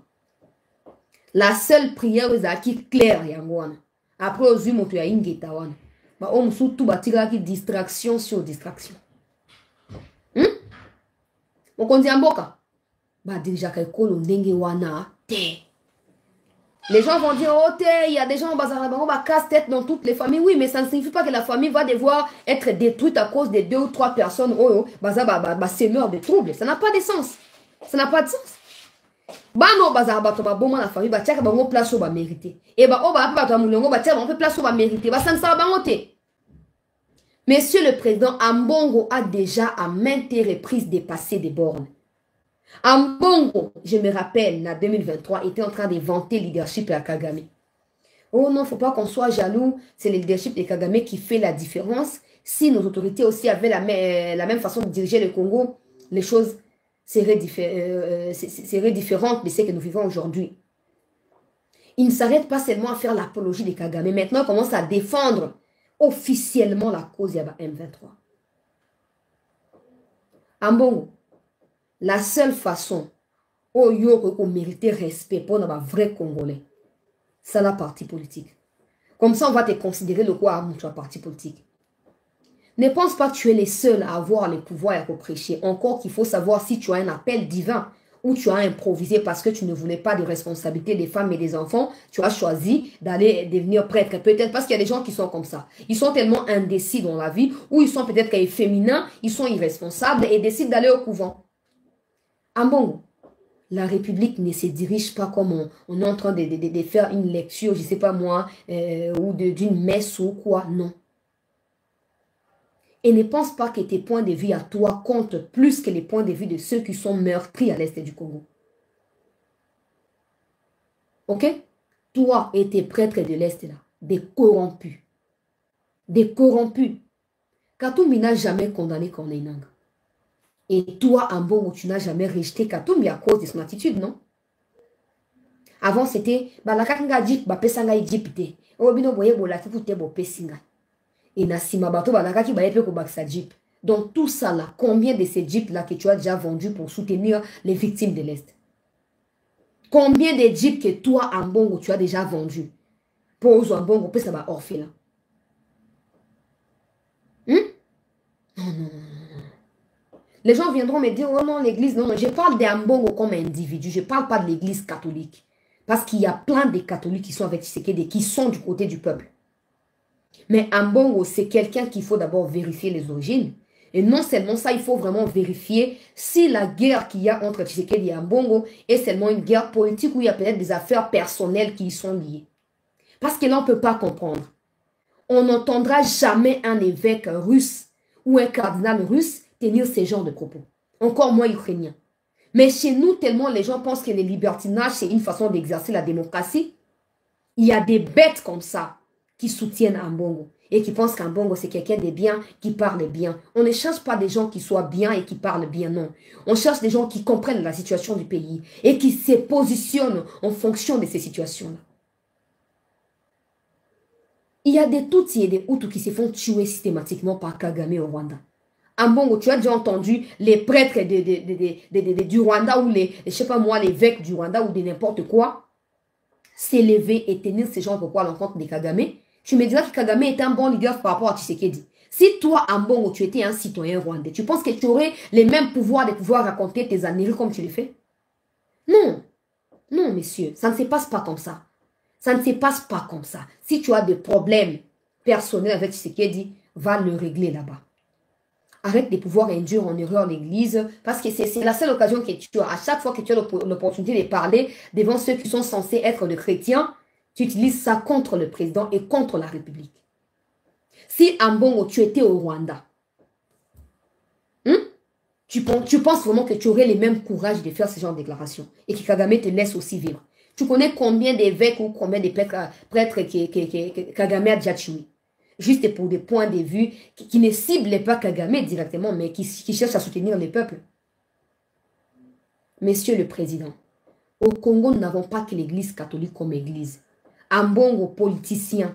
La seule prière est qui claire yangwana. Après aux yeux mon tu as une guetawana. Bah on surtout batira qui distraction sur distraction. Hmm? Mon on dit Amboka. Bah déjà quelque ndenge wana te. Les gens vont dire oh te, il y a des gens on va casse-tête dans toutes les familles. Oui, mais ça ne signifie pas que la famille va devoir être détruite à cause de deux ou trois personnes. Oh oh, bah ça bah bah semeur de troubles. Ça n'a pas de sens. Ça n'a pas de sens. Bah non bah ça bah toi bah bon la famille bah tiens bah on place où bah mériter. Et bah oh bah bah toi moulongo bah tiens on peut place où bah mériter. Bah ça ne sert pas à monter. Monsieur le président Ambongo a déjà à maintes reprises dépassé des bornes. Ambongo, je me rappelle, en deux mille vingt-trois, était en train de vanter le leadership à Kagame. Oh non, il ne faut pas qu'on soit jaloux. C'est le leadership de Kagame qui fait la différence. Si nos autorités aussi avaient la, même, la même façon de diriger le Congo, les choses seraient, diffé euh, seraient différentes de ce que nous vivons aujourd'hui. Il ne s'arrête pas seulement à faire l'apologie de Kagame. Maintenant, il commence à défendre officiellement la cause de M vingt-trois. Ambongo. La seule façon où on mérite respect pour un vrai Congolais, c'est la partie politique. Comme ça, on va te considérer le quoi à parti politique. Ne pense pas que tu es le seul à avoir le pouvoir et à prêcher. Encore qu'il faut savoir si tu as un appel divin ou tu as improvisé parce que tu ne voulais pas de responsabilité des femmes et des enfants. Tu as choisi d'aller devenir prêtre. Peut-être parce qu'il y a des gens qui sont comme ça. Ils sont tellement indécis dans la vie ou ils sont peut-être féminins, ils sont irresponsables et décident d'aller au couvent. Ambongo, la République ne se dirige pas comme on, on est en train de, de, de faire une lecture, je ne sais pas moi, euh, ou d'une messe ou quoi, non. Et ne pense pas que tes points de vue à toi comptent plus que les points de vue de ceux qui sont meurtris à l'est du Congo. Ok? Toi et tes prêtres de l'est là, des corrompus. Des corrompus. Katumbi n'a jamais condamné Corneille. Et toi, Ambongo, tu n'as jamais rejeté Katumbi à cause de son attitude, non? Avant, c'était, bah, la kakanga dit, bah, pesanga y dipite. Oh, bino boye, bo la fipute, bo pesinga. Et Nassima Bato, Balaka qui va être au Baksa Jeep. Donc tout ça là, combien de ces Jeeps là que tu as déjà vendus pour soutenir les victimes de l'Est? Combien de Jeeps que toi, Ambongo, tu as déjà vendus pour Ambongo, pour ça va orphelin? Hmm? Non, non, non. Les gens viendront me dire, oh non, l'église, non, non, je parle d'Ambongo comme individu, je ne parle pas de l'église catholique. Parce qu'il y a plein de catholiques qui sont avec Tshisekedi, qui sont du côté du peuple. Mais Ambongo, c'est quelqu'un qu'il faut d'abord vérifier les origines. Et non seulement ça, il faut vraiment vérifier si la guerre qu'il y a entre Tshisekedi et Ambongo est seulement une guerre politique où il y a peut-être des affaires personnelles qui y sont liées. Parce que là, on ne peut pas comprendre. On n'entendra jamais un évêque russe ou un cardinal russe tenir ce genre de propos. Encore moins ukrainien. Mais chez nous, tellement les gens pensent que le libertinage, c'est une façon d'exercer la démocratie. Il y a des bêtes comme ça qui soutiennent Ambongo et qui pensent qu'Ambongo, c'est quelqu'un de bien, qui parle bien. On ne cherche pas des gens qui soient bien et qui parlent bien, non. On cherche des gens qui comprennent la situation du pays et qui se positionnent en fonction de ces situations-là. Il y a des Tutsis et des Hutus qui se font tuer systématiquement par Kagame au Rwanda. Ambongo, tu as déjà entendu les prêtres de, de, de, de, de, de, du Rwanda ou les, je sais pas moi, les évêques du Rwanda ou de n'importe quoi s'élever et tenir ces gens pourquoi à l'encontre de Kagame? Tu me diras que Kagame est un bon leader par rapport à Tshisekedi. Si toi, Ambongo, tu étais un citoyen rwandais, tu penses que tu aurais les mêmes pouvoirs de pouvoir raconter tes âneries comme tu le fais? Non. Non, messieurs, ça ne se passe pas comme ça. Ça ne se passe pas comme ça. Si tu as des problèmes personnels avec Tshisekedi, va le régler là-bas. Arrête de pouvoir induire en erreur l'église parce que c'est la seule occasion que tu as. À chaque fois que tu as l'opportunité de parler devant ceux qui sont censés être des chrétiens, tu utilises ça contre le président et contre la République. Si Ambongo, tu étais au Rwanda, hein, tu, tu penses vraiment que tu aurais le même courage de faire ce genre de déclaration et que Kagame te laisse aussi vivre? Tu connais combien d'évêques ou combien de prêtres, prêtres que, que, que, que Kagame a déjà tués? Juste pour des points de vue qui, qui ne ciblent pas Kagame directement, mais qui, qui cherchent à soutenir les peuples. Monsieur le Président, au Congo, nous n'avons pas que l'église catholique comme église. Ambongo, politicien,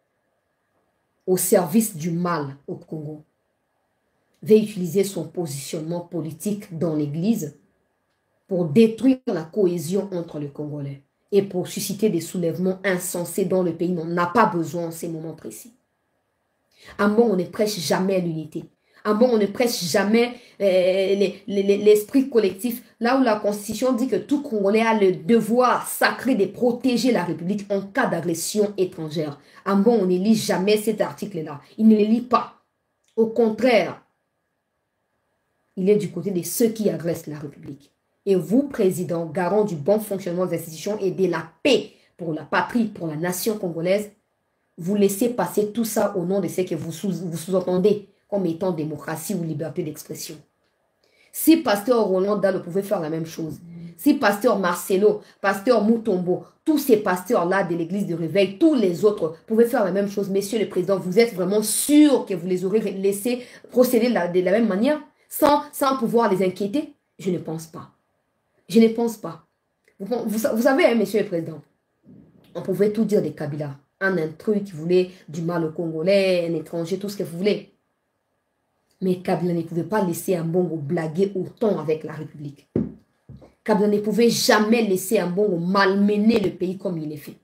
au service du mal au Congo, va utiliser son positionnement politique dans l'église pour détruire la cohésion entre les Congolais et pour susciter des soulèvements insensés dans le pays. On n'a pas besoin en ces moments précis. Ambongo, on ne prêche jamais l'unité. Ambongo, on ne prêche jamais euh, l'esprit collectif. Là où la Constitution dit que tout Congolais a le devoir sacré de protéger la République en cas d'agression étrangère. Ambongo, on ne lit jamais cet article-là. Il ne le lit pas. Au contraire, il est du côté de ceux qui agressent la République. Et vous, Président, garant du bon fonctionnement des institutions et de la paix pour la patrie, pour la nation congolaise, vous laissez passer tout ça au nom de ce que vous sous-entendez comme étant démocratie ou liberté d'expression. Si Pasteur Roland Dalo pouvait faire la même chose, si Pasteur Marcelo, Pasteur Mutombo, tous ces pasteurs-là de l'église de réveil, tous les autres pouvaient faire la même chose, Monsieur le Président, vous êtes vraiment sûr que vous les aurez laissés procéder de la, de la même manière, sans, sans pouvoir les inquiéter? Je ne pense pas. Je ne pense pas. Vous, vous, vous savez, hein, Monsieur le Président, on pouvait tout dire de Kabila. Un intrus qui voulait du mal aux Congolais, un étranger, tout ce que vous voulez. Mais Kabila ne pouvait pas laisser Ambongo blaguer autant avec la République. Kabila ne pouvait jamais laisser Ambongo malmener le pays comme il l'a fait.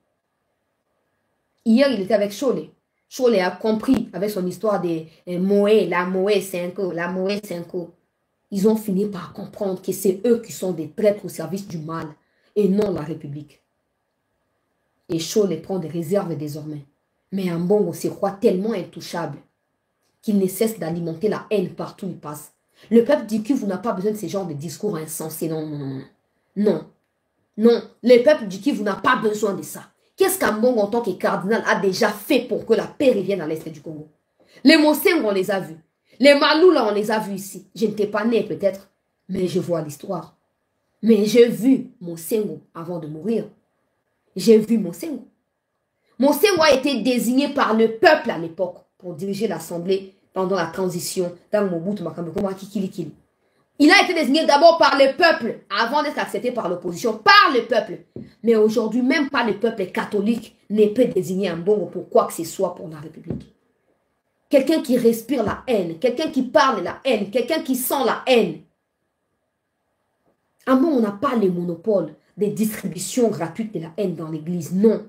Hier, il était avec Cholet. Cholet a compris avec son histoire de eh, Moé, la Moé Cinco, la Moé Cinco. Ils ont fini par comprendre que c'est eux qui sont des traîtres au service du mal et non la République. Et Cholet prend des réserves désormais. Mais Ambongo se croit tellement intouchable qu'il ne cesse d'alimenter la haine partout où il passe. Le peuple du Kivu n'a pas besoin de ce genre de discours insensés. Non, non, non. Non. Non. Le peuple du Kivu n'a pas besoin de ça. Qu'est-ce qu'Ambongo, en tant que cardinal, a déjà fait pour que la paix revienne à l'est du Congo? Les Mosengo, on les a vus. Les Maloula, on les a vus ici. Je n'étais pas né peut-être, mais je vois l'histoire. Mais j'ai vu Mosengo avant de mourir. J'ai vu Mosengo. Mosengo a été désigné par le peuple à l'époque pour diriger l'Assemblée pendant la transition dans Mobutu Makambe Kikilikili. Il a été désigné d'abord par le peuple avant d'être accepté par l'opposition, par le peuple. Mais aujourd'hui, même pas le peuple catholique ne peut désigner Ambongo pour quoi que ce soit pour la République. quelqu'un qui respire la haine, quelqu'un qui parle de la haine, quelqu'un qui sent la haine. En bon, on n'a pas le monopole des distributions gratuites de la haine dans l'église. Non.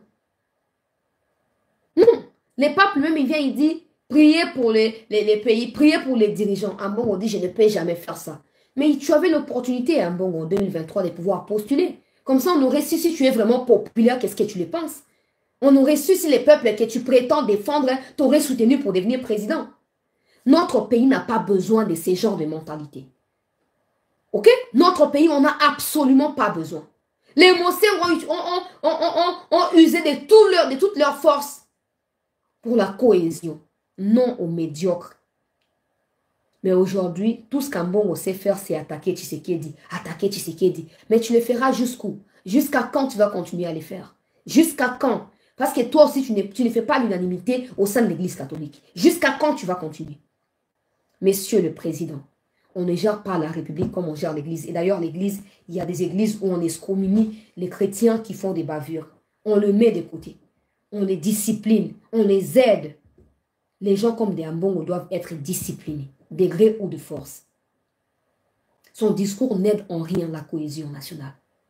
Non. Les papes même, il vient, il dit, priez pour les, les, les pays, priez pour les dirigeants. En bon, on dit, je ne peux jamais faire ça. Mais tu avais l'opportunité, en bon, en deux mille vingt-trois, de pouvoir postuler. Comme ça, on aurait su si tu es vraiment populaire, qu'est-ce que tu le penses. On aurait su si les peuples que tu prétends défendre t'auraient soutenu pour devenir président. Notre pays n'a pas besoin de ces genres de mentalité. Ok? Notre pays, on n'a absolument pas besoin. Les Mossens ont, ont, ont, ont, ont usé de, tout leur, de toute leur force pour la cohésion, non aux médiocres. Mais aujourd'hui, tout ce qu'Ambongo sait faire, c'est attaquer Tshisekedi, attaquer Tshisekedi. Mais tu le feras jusqu'où? Jusqu'à quand tu vas continuer à le faire? Jusqu'à quand? Parce que toi aussi, tu ne, tu ne fais pas l'unanimité au sein de l'Église catholique. Jusqu'à quand tu vas continuer? Messieurs le Président, on ne gère pas la République comme on gère l'Église. Et d'ailleurs, l'Église, il y a des églises où on excommunie les chrétiens qui font des bavures. On le met de côté. On les discipline. On les aide. Les gens comme des Ambongo doivent être disciplinés, de gré ou de force. Son discours n'aide en rien la cohésion nationale.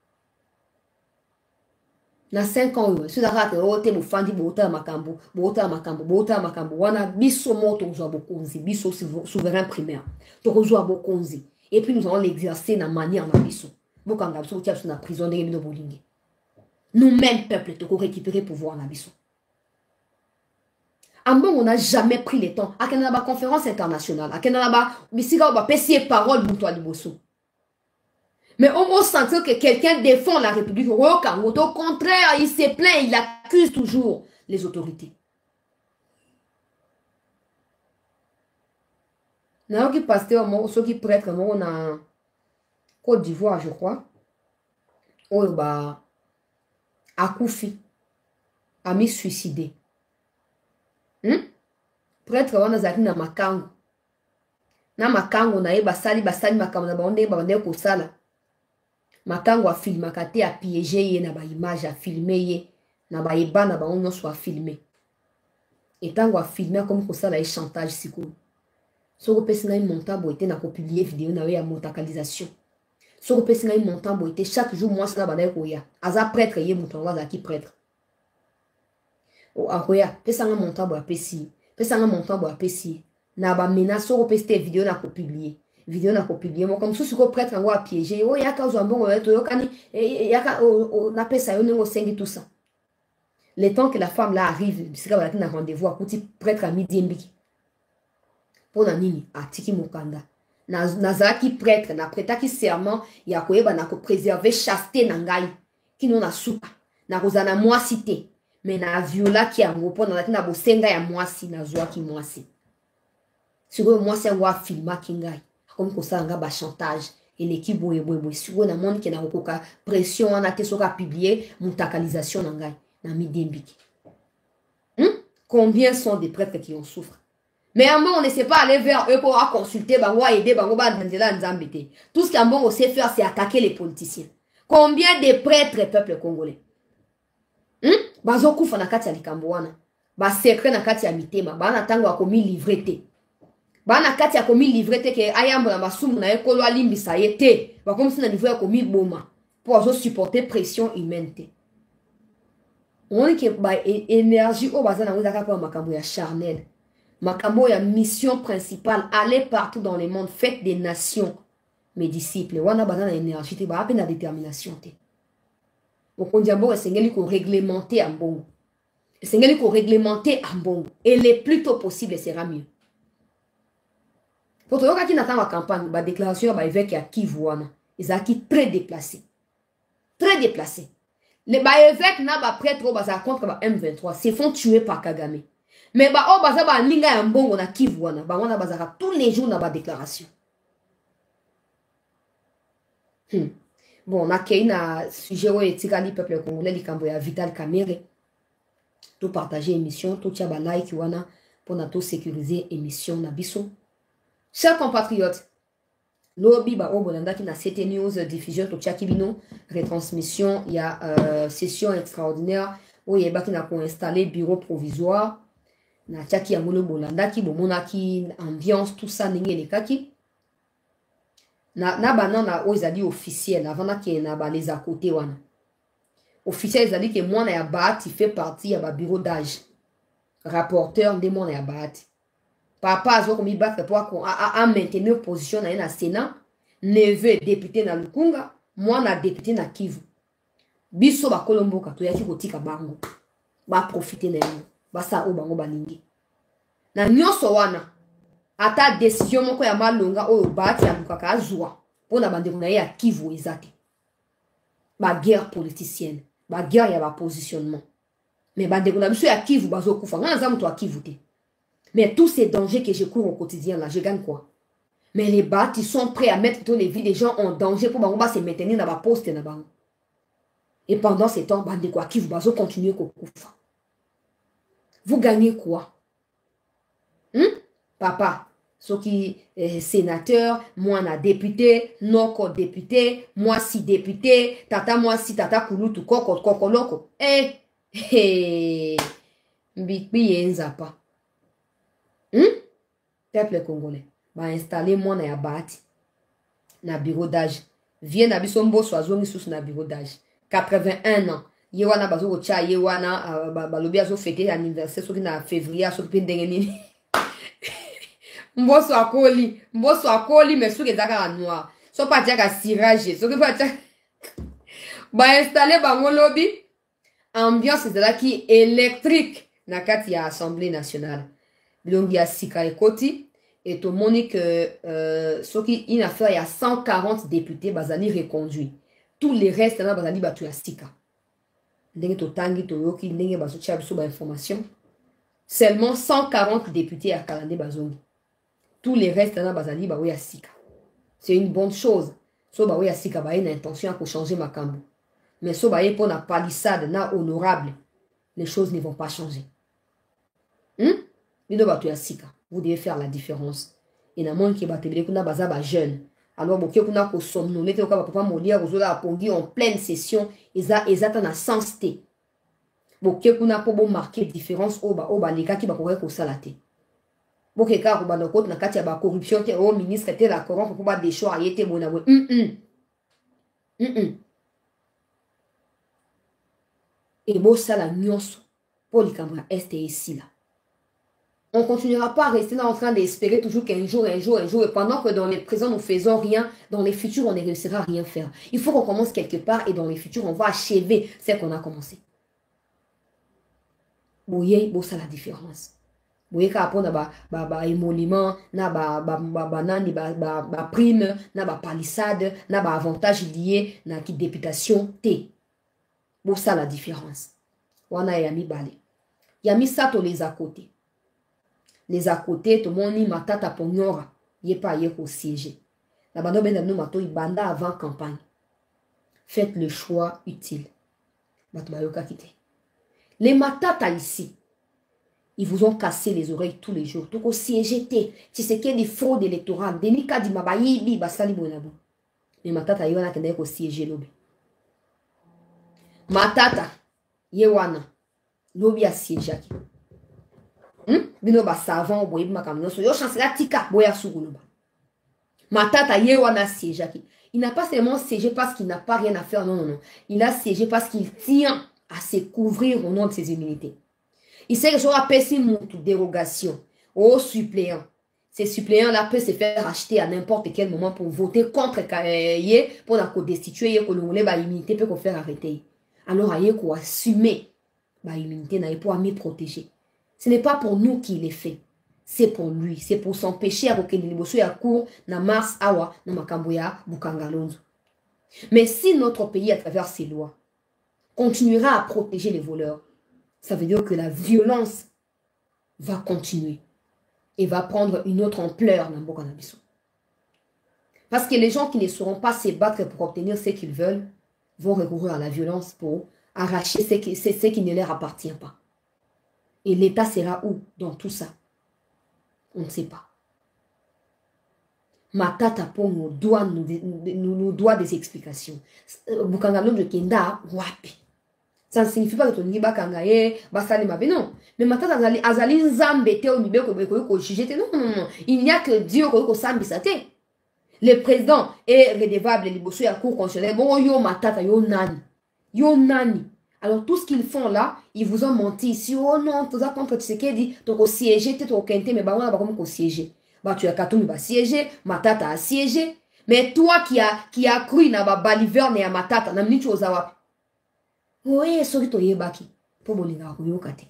Na cinq ans, si vous avez été mufandi bota makambo, bota makambo, bota makambo, wana biso moto uzwa bokonzi, biso souverain primaire. To uzwa bokonzi. Et puis nous allons l'exercer na manière na biso. Bokanga biso tia na prison de mino bolingi. Nous-mêmes peuple to récupérer pouvoir na biso. Ambongo on n'a jamais pris le temps. A kenaba conférence internationale, a kenaba bisika ba pesier parole muto aliboso. Mais on va sentir que quelqu'un défend la République. Au contraire, il se plaint, il accuse toujours les autorités. N'a qui pasteur, ceux qui prêtent, on a Côte d'Ivoire, je crois. Oh, bah, Akoufi a mis suicidé. Hmm? Prêtre, on a zaki na makango. Na makango, na e basali, basali makango, na bande, bande, kosala. Makango a filmé, a piégé, ye na ba image a filmé, ye na ba eba na ba on soit filmé. Et tango a filmé comme ça la chantage siko. So repesi na montant bo été na ko publier vidéo na ya montacalisation. So repesi na montant bo été chaque jour moi ça ba na ko ya. Aza prêtre ye montant wa ki prêtre. O akoya, pesa nga montant bo apesi. Pesa nga montant bo apesi. Na ba menace so repesi vidéo na ko publier. Vidéo n'a pas publié, moi comme si ce prêtre en a piégé, oh y'a cause un bon, y'a on appelle ça, on est tout ça. Le temps que la femme là arrive, c'est qu'elle a un rendez-vous à petit prêtre à midi mbiki. Pour la nini, à tiki mokanda. Nazaki prêtre, na prêta qui serment, y'a quoi ba na ko préserver chasteté nangai, qui non a souka, na rozana moi cité, mais na viola qui a repos na na bosenga ya moi si na zoa qui moi si. Sur moi c'est wa filma kingai. Comme ça, on a un chantage. Et l'équipe, boue, boue, boue. Si on a un monde qui a une pression, on a été publié, une tacalisation, on a mis des bics. Combien sont des prêtres qui en souffrent? Mais en bon, on ne sait pas aller vers eux pour consulter, pour aider, pour aider. Tout ce qu'en bon, on sait faire, c'est attaquer les politiciens. Combien de prêtres peuple congolais? Bazo kufa na kati ya likamboana. Ba secret na kati ya mitema. Ba na tango akomi livrete. Bana kati ya komi livrete ke ayambo na masumu na ekolo alimbisa yete ba comme si na niveau ya komi boma pour zo supporter pression humaine te. On dit que ba énergie o bazana ngaka pa makambo ya charnel. Makambo ya mission principale, aller partout dans le monde, faites des nations mes disciples. Wana bazana énergie te ba ape na détermination te. Okondiambo esengeli ko réglementer ambongo. Esengeli ko réglementer ambongo et le plus tôt possible sera mieux. Pour toi, qui n'attend la campagne, la déclaration de l'évêque à Kivuana, ils sont très déplacés. Très déplacés. Les évêques n'ont pas prêt trop contre M vingt-trois. Se font tuer par Kagame. Mais bah oh bah ça bah ninga mbongo na Kivuana. Bah on a bazaka tous les jours dans la déclaration. Hmm. Bon, on a qu'il na sujet où est tirali peuple congolais li kamboya Vital Kamerhe. Tout partager émission, tout tchaba like wana pour na tout sécuriser émission na biso. Chers compatriotes, l'Obi ba Obolanda qui na C T News diffusion to Tchakibino, retransmission, il y a euh, session extraordinaire où il y a qui n'a pas installé bureau provisoire. na tchaki ya ngolo bolandaki bomonaki ambiance tout ça ndenge elekaki na na bana na ozali officiel avant na ke na ba les à côté wana officiel ezali ke mwana ya Bahati fait partie ya ba bureau d'âge rapporteur de mwana ya Bahati papa azo komi battre pour a, a maintenir position na na Sénat neveu député na Lukunga mwana député na Kivu biso ba kolomboka to yaki kotika bango ba profiter na yo ba sa o bango balingi na nyonso wana ata décision moko ya malonga oyo Bahati alukaka azwa pona bandeko na ye ya Kivu ezate ba guerre politicienne ba guerre ya ba positionnement mais bandeko na biso ya Kivu bazo kufa ngana za mtu wa Kivu te mais tous ces dangers que je cours au quotidien là je gagne quoi mais les Bahati sont prêts à mettre toutes les vies des gens en danger pour bango ba se maintenir dans ba poste na bango et pendant ce temps bandeko ya Kivu bazo continuer ko kufa vous gagnez quoi hmm? Papa ceux qui est sénateur, moi na député, non ko député, moi si député, tata moi si tata kulutu koko koko loko. Eh, eh, mbikbi yenzapa. Hmm? Peuple congolais, ba installer moi na ya Bahati na bureau d'âge. Viens na biso mboso azongi sous na bureau d'âge. quatre-vingt-un ans. Yewana bazo ko cha yewana balobi azo fêter anniversaire soki na février so pendenge nini. Mboso akoli, mboso akoli mais soki ezaka noir. So pa tia ka cirage, soki pa tia ba installer bango lobby ambiance ezalaki électrique na kati ya Assemblée nationale. Bilongi ya sika ekoti et to moni que euh, soki une affaire il y a cent quarante députés bazali reconduits. Tous les restes là bazali batu ya sika. Ndenge to tangi to yoki ndenge bazo tia biso ba information. Seulement cent quarante députés à Kalande bazongi. Tous les restes là bazali ba ya sika. C'est une bonne chose. So ba ya sika ba une intention pour changer ma cambo. Mais so ba pour na palissade na honorable, les choses ne vont pas changer. Hmm? Bido ba ya sika. Vous devez faire la différence. Et na mon ki ba tebele kuna baza ba jeune. Alors boke kuna ko somnolé te ka papa molia kozola apongi en pleine session eza ezata na sens te. Boke kuna po bo marquer différence oba oba leka ki ba ko ko salate. Boke ka ko ba na côté na kati ya ba corruption te o ministre te la corrompe pour ba des choix ayete bona bo. Hum hum. Hum hum. Et bo sala nyonso pour likamwa est ici là. On ne continuera pas à rester là en train d'espérer toujours qu'un jour, un jour, un jour, et pendant que dans les présents nous faisons rien, dans les futurs on ne réussira à rien faire. Il faut qu'on commence quelque part et dans les futurs on va achever ce qu'on a commencé. Boye, bo ça la différence. Boye ka apona ba ba ba émolument, na ba ba ba banani ba ba ba prime, na ba palissade, na ba avantage lié na ki députation T. Bo ça la différence. Wana yami bale. Yami sato les à côté. Les à côté, tout le monde ni matata ponyora, yé pas yé au siéger. La bande ben nous mato banda avant campagne. Faites le choix utile. Les matata ici, ils vous ont cassé les oreilles tous les jours. Tout au siéger té, si c'est qu'il y a des fraudes électorales, des nika di mabayi bi basali bonabo. Les matata yé wana kende au siéger lobi. Matata yé wana lobi a siéger. Hmm? Bino ba savant boye makamno so yo chancela tika boya suguluba. Matata ye wana siégeaki. Il n'a pas seulement siégé parce qu'il n'a pas rien à faire, non non non. Il a siégé parce qu'il tient à se couvrir au nom de ses immunités. Il sait que je appelle une dérogation aux suppléants. Ces suppléants là peuvent se faire acheter à n'importe quel moment pour voter contre Yé pour la co-destituer Yé ko longole ba immunité peut ko faire arrêter. Alors Yé ko assumer ba immunité na pour me protéger. Ce n'est pas pour nous qu'il est fait. C'est pour lui. C'est pour son péché à Rokeniliboso ya cour na Mars Awa na Makamboya Bukangalonzo. Mais si notre pays, à travers ses lois, continuera à protéger les voleurs, ça veut dire que la violence va continuer et va prendre une autre ampleur dans Bokanabiso. Parce que les gens qui ne sauront pas se battre pour obtenir ce qu'ils veulent vont recourir à la violence pour arracher ce qui, ce, ce qui ne leur appartient pas. Et l'État sera où dans tout ça? On ne sait pas. Matata Pongo doit nous, nous, nous doit des explications. Bukangalo de Kenda, wapi. Ça ne signifie pas que tu n'as pas de non. Mais maintenant, azali nzambete au mibeko ko jugete non non non. Il n'y a que Dieu ko sambisate. Le président est redevable liboso ya cour constitutionnelle. Bon yo matata yo nani. Yo nani. Alors tout ce qu'ils font là, ils vous ont menti ici. Oh non, tout ça contre Tshisekedi, tu as siégé, tu as quinté mais bah on a pas comme siégé. Bah tu as Katoumi va siéger, Matata a siégé. Mais toi qui a qui a cru na ba Baliver ne ya Matata, na mini chose wapi. Oui, soki to yebaki. Po bolinga ko yokate.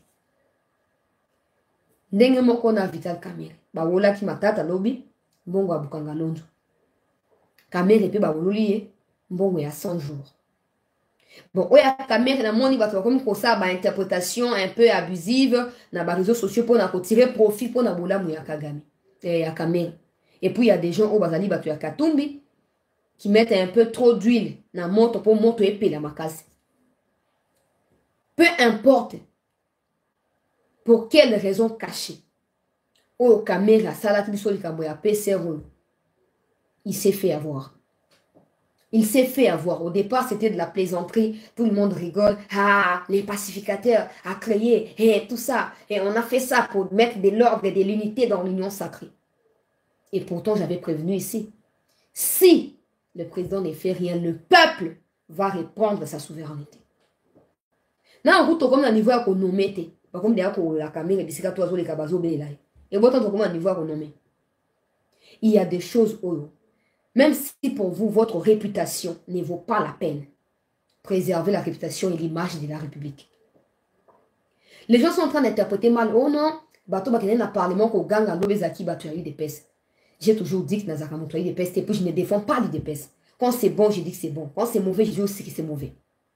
Ndenge moko na Vital Kamerhe. Ba wola ki Matata lobi, mbongo abukanga lonzo. Kamerhe pe ba wololi ye, mbongo ya cent jours. Bon, oya Kamerhe na moni bato comme ça ba interprétation un peu abusive na ba réseaux sociaux pour na ko tirer profit pour na bolamu ya Kagame. Et ya Kamerhe. Et puis il y a des gens au bazali bato ya Katumbi qui mettent un peu trop d'huile na moto pour moto épée la makasi. Peu importe pour quelle raison cachée. Au caméra, salati bisoli kaboya P C R, il s'est fait avoir. Il s'est fait avoir. Au départ, c'était de la plaisanterie. Tout le monde rigole. Ah, les pacificateurs a créé et tout ça. Et on a fait ça pour mettre de l'ordre et de l'unité dans l'union sacrée. Et pourtant, j'avais prévenu ici. Si le président ne fait rien, le peuple va reprendre sa souveraineté. Na route comme na niveau ya ko nomete ba comme dia ko la caméra bisika to azo le kabazo be là et bon tant comme na niveau ya ko nomé il y a des choses où même si pour vous votre réputation ne vaut pas la peine, préservez la réputation et l'image de la République. Les gens sont en train d'interpréter mal. Oh non, bato ba kene na parlement ko ganga lobezaki bato ya des pes. J'ai toujours dit que nazaka moto des pes et puis je ne défends pas les pes. Quand c'est bon, je dis que c'est bon. Quand c'est mauvais, je dis aussi que c'est mauvais.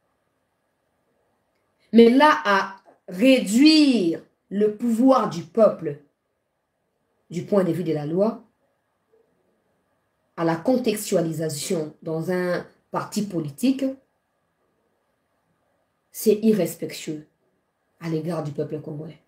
Mais là, à réduire le pouvoir du peuple du point de vue de la loi à la contextualisation dans un parti politique, c'est irrespectueux à l'égard du peuple congolais.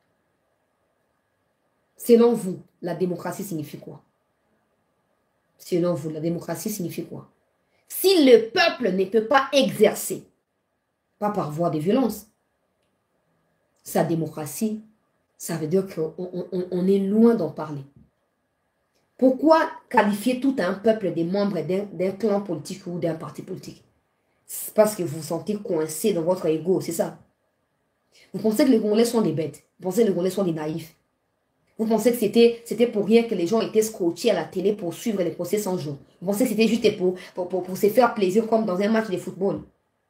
Selon vous, la démocratie signifie quoi? Selon vous, la démocratie signifie quoi? Si le peuple ne peut pas exercer, pas par voie de violence, sa démocratie, ça veut dire qu'on on, on est loin d'en parler. Pourquoi qualifier tout un peuple des membres d'un clan politique ou d'un parti politique? C'est parce que vous vous sentez coincé dans votre ego, c'est ça. Vous pensez que les Congolais sont des bêtes. Vous pensez que les Congolais sont des naïfs. Vous pensez que c'était pour rien que les gens étaient scotchés à la télé pour suivre les procès cent jours. Vous pensez que c'était juste pour, pour, pour, pour se faire plaisir comme dans un match de football.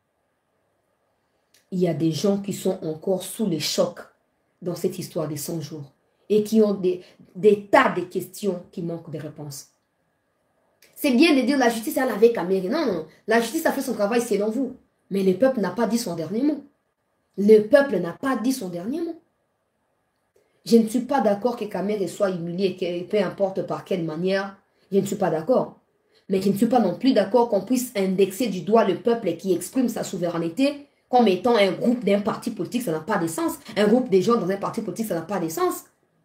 Il y a des gens qui sont encore sous les chocs dans cette histoire des cent jours et qui ont des, des tas de questions qui manquent de réponses. C'est bien de dire la justice a lavé Kamerhe. Non, non, la justice a fait son travail selon vous. Mais le peuple n'a pas dit son dernier mot. Le peuple n'a pas dit son dernier mot. Je ne suis pas d'accord que Kamerhe soit humilié, que, peu importe par quelle manière. Je ne suis pas d'accord. Mais je ne suis pas non plus d'accord qu'on puisse indexer du doigt le peuple qui exprime sa souveraineté comme étant un groupe d'un parti politique, ça n'a pas de sens. Un groupe de gens dans un parti politique, ça n'a pas de sens.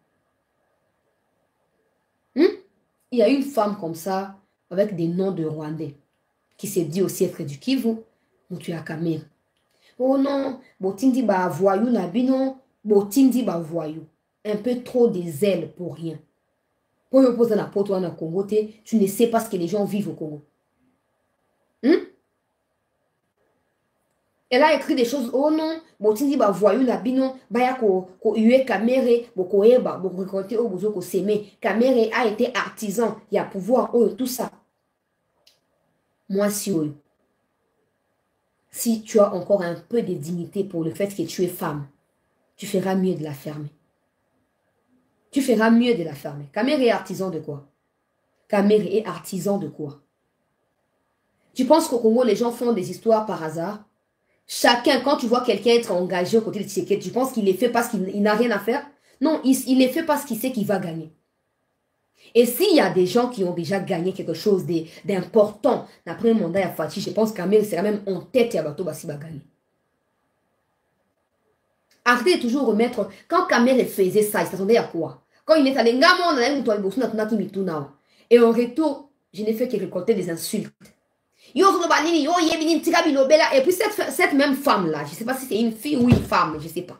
Hmm? Il y a une femme comme ça, avec des noms de Rwandais, qui s'est dit aussi être du Kivu, Moutuya Kamerhe. Oh non, Botindi ba voyou nabino, Botindi ba voyou. Un peu trop de zèle pour rien. Pour me poser la porte au Congo, tu ne sais pas ce que les gens vivent au Congo. Hmm? Elle a écrit des choses. Oh non, Botindi ba voyou nabino, baya ko ko yue Kamerhe, boko eba, boko récolter au bozo ko s'aimer. Kamerhe a été artisan, il y a pouvoir, oh tout ça. Moi si oh, si tu as encore un peu de dignité pour le fait que tu es femme, tu feras mieux de la fermer. Tu feras mieux de la fermer. Kamerhe est artisan de quoi? Kamerhe est artisan de quoi? Tu penses qu'au Congo, les gens font des histoires par hasard? Chacun, quand tu vois quelqu'un être engagé aux côtés de Tshisekedi, tu penses qu'il les fait parce qu'il n'a rien à faire? Non, il, il les fait parce qu'il sait qu'il va gagner. Et s'il y a des gens qui ont déjà gagné quelque chose d'important, d'après le mandat à Fati, je pense que Kamerhe sera même en tête et Abato Bassi va gagner. Arrêtez de toujours remettre. Quand Kamerhe faisait ça, il s'attendait à quoi? Quand il est allé, et en retour, je n'ai fait que récolter des insultes. Yo, yo, et puis cette, cette même femme-là, je ne sais pas si c'est une fille ou une femme, je ne sais pas,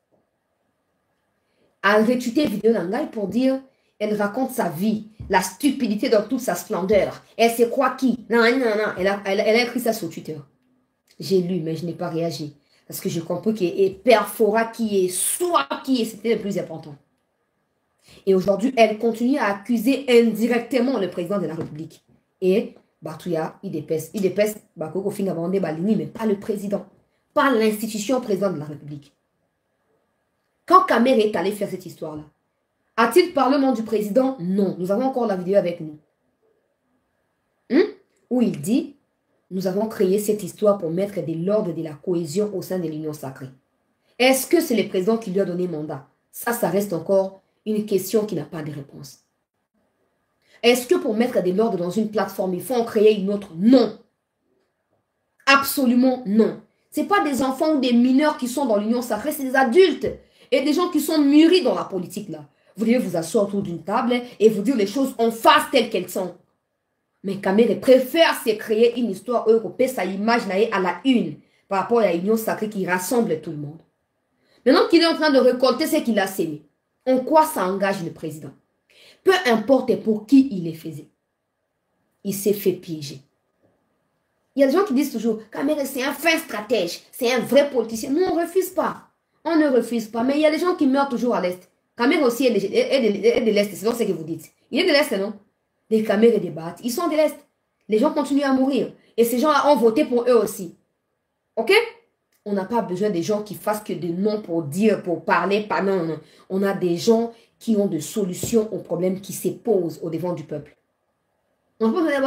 a retuité vidéo d'Angaï pour dire, elle raconte sa vie, la stupidité dans toute sa splendeur. Elle se croit qui? Non, non, non. Elle a, elle, elle a écrit ça sur Twitter. J'ai lu, mais je n'ai pas réagi. Parce que j'ai compris que perfora qui est, soit qui est, c'était le plus important. Et aujourd'hui, elle continue à accuser indirectement le président de la République. Et Batouya, il dépêche, il dépêche, Bakoko Fingabande Balini, mais pas le président. Pas l'institution président de la République. Quand Kamer est allé faire cette histoire-là, a-t-il parlé au nom du président? Non. Nous avons encore la vidéo avec nous. Hum? Où il dit, nous avons créé cette histoire pour mettre de l'ordre et de la cohésion au sein de l'Union sacrée. Est-ce que c'est le président qui lui a donné mandat? Ça, ça reste encore une question qui n'a pas de réponse. Est-ce que pour mettre de l'ordre dans une plateforme, il faut en créer une autre? Non. Absolument non. Ce n'est pas des enfants ou des mineurs qui sont dans l'Union sacrée, c'est des adultes et des gens qui sont mûris dans la politique là. Vous devez vous asseoir autour d'une table et vous dire les choses en face telles qu'elles sont. Mais Kamere préfère se créer une histoire européenne, sa image à la une par rapport à l'Union sacrée qui rassemble tout le monde. Maintenant qu'il est en train de récolter ce qu'il a sémé, en quoi ça engage le président? Peu importe pour qui il est faisait, il s'est fait piéger. Il y a des gens qui disent toujours, Kamere c'est un fin stratège, c'est un vrai politicien. Nous on ne refuse pas. On ne refuse pas. Mais il y a des gens qui meurent toujours à l'Est. Kamere aussi est de, est de, de l'Est, c'est donc ce que vous dites. Il est de l'Est, non? Des Kamere débattent. Ils sont de l'Est. Les gens continuent à mourir. Et ces gens-là ont voté pour eux aussi. Ok? On n'a pas besoin des gens qui fassent que des noms pour dire, pour parler. Pas non, non. On a des gens qui ont des solutions aux problèmes qui se posent au devant du peuple. On peut dire,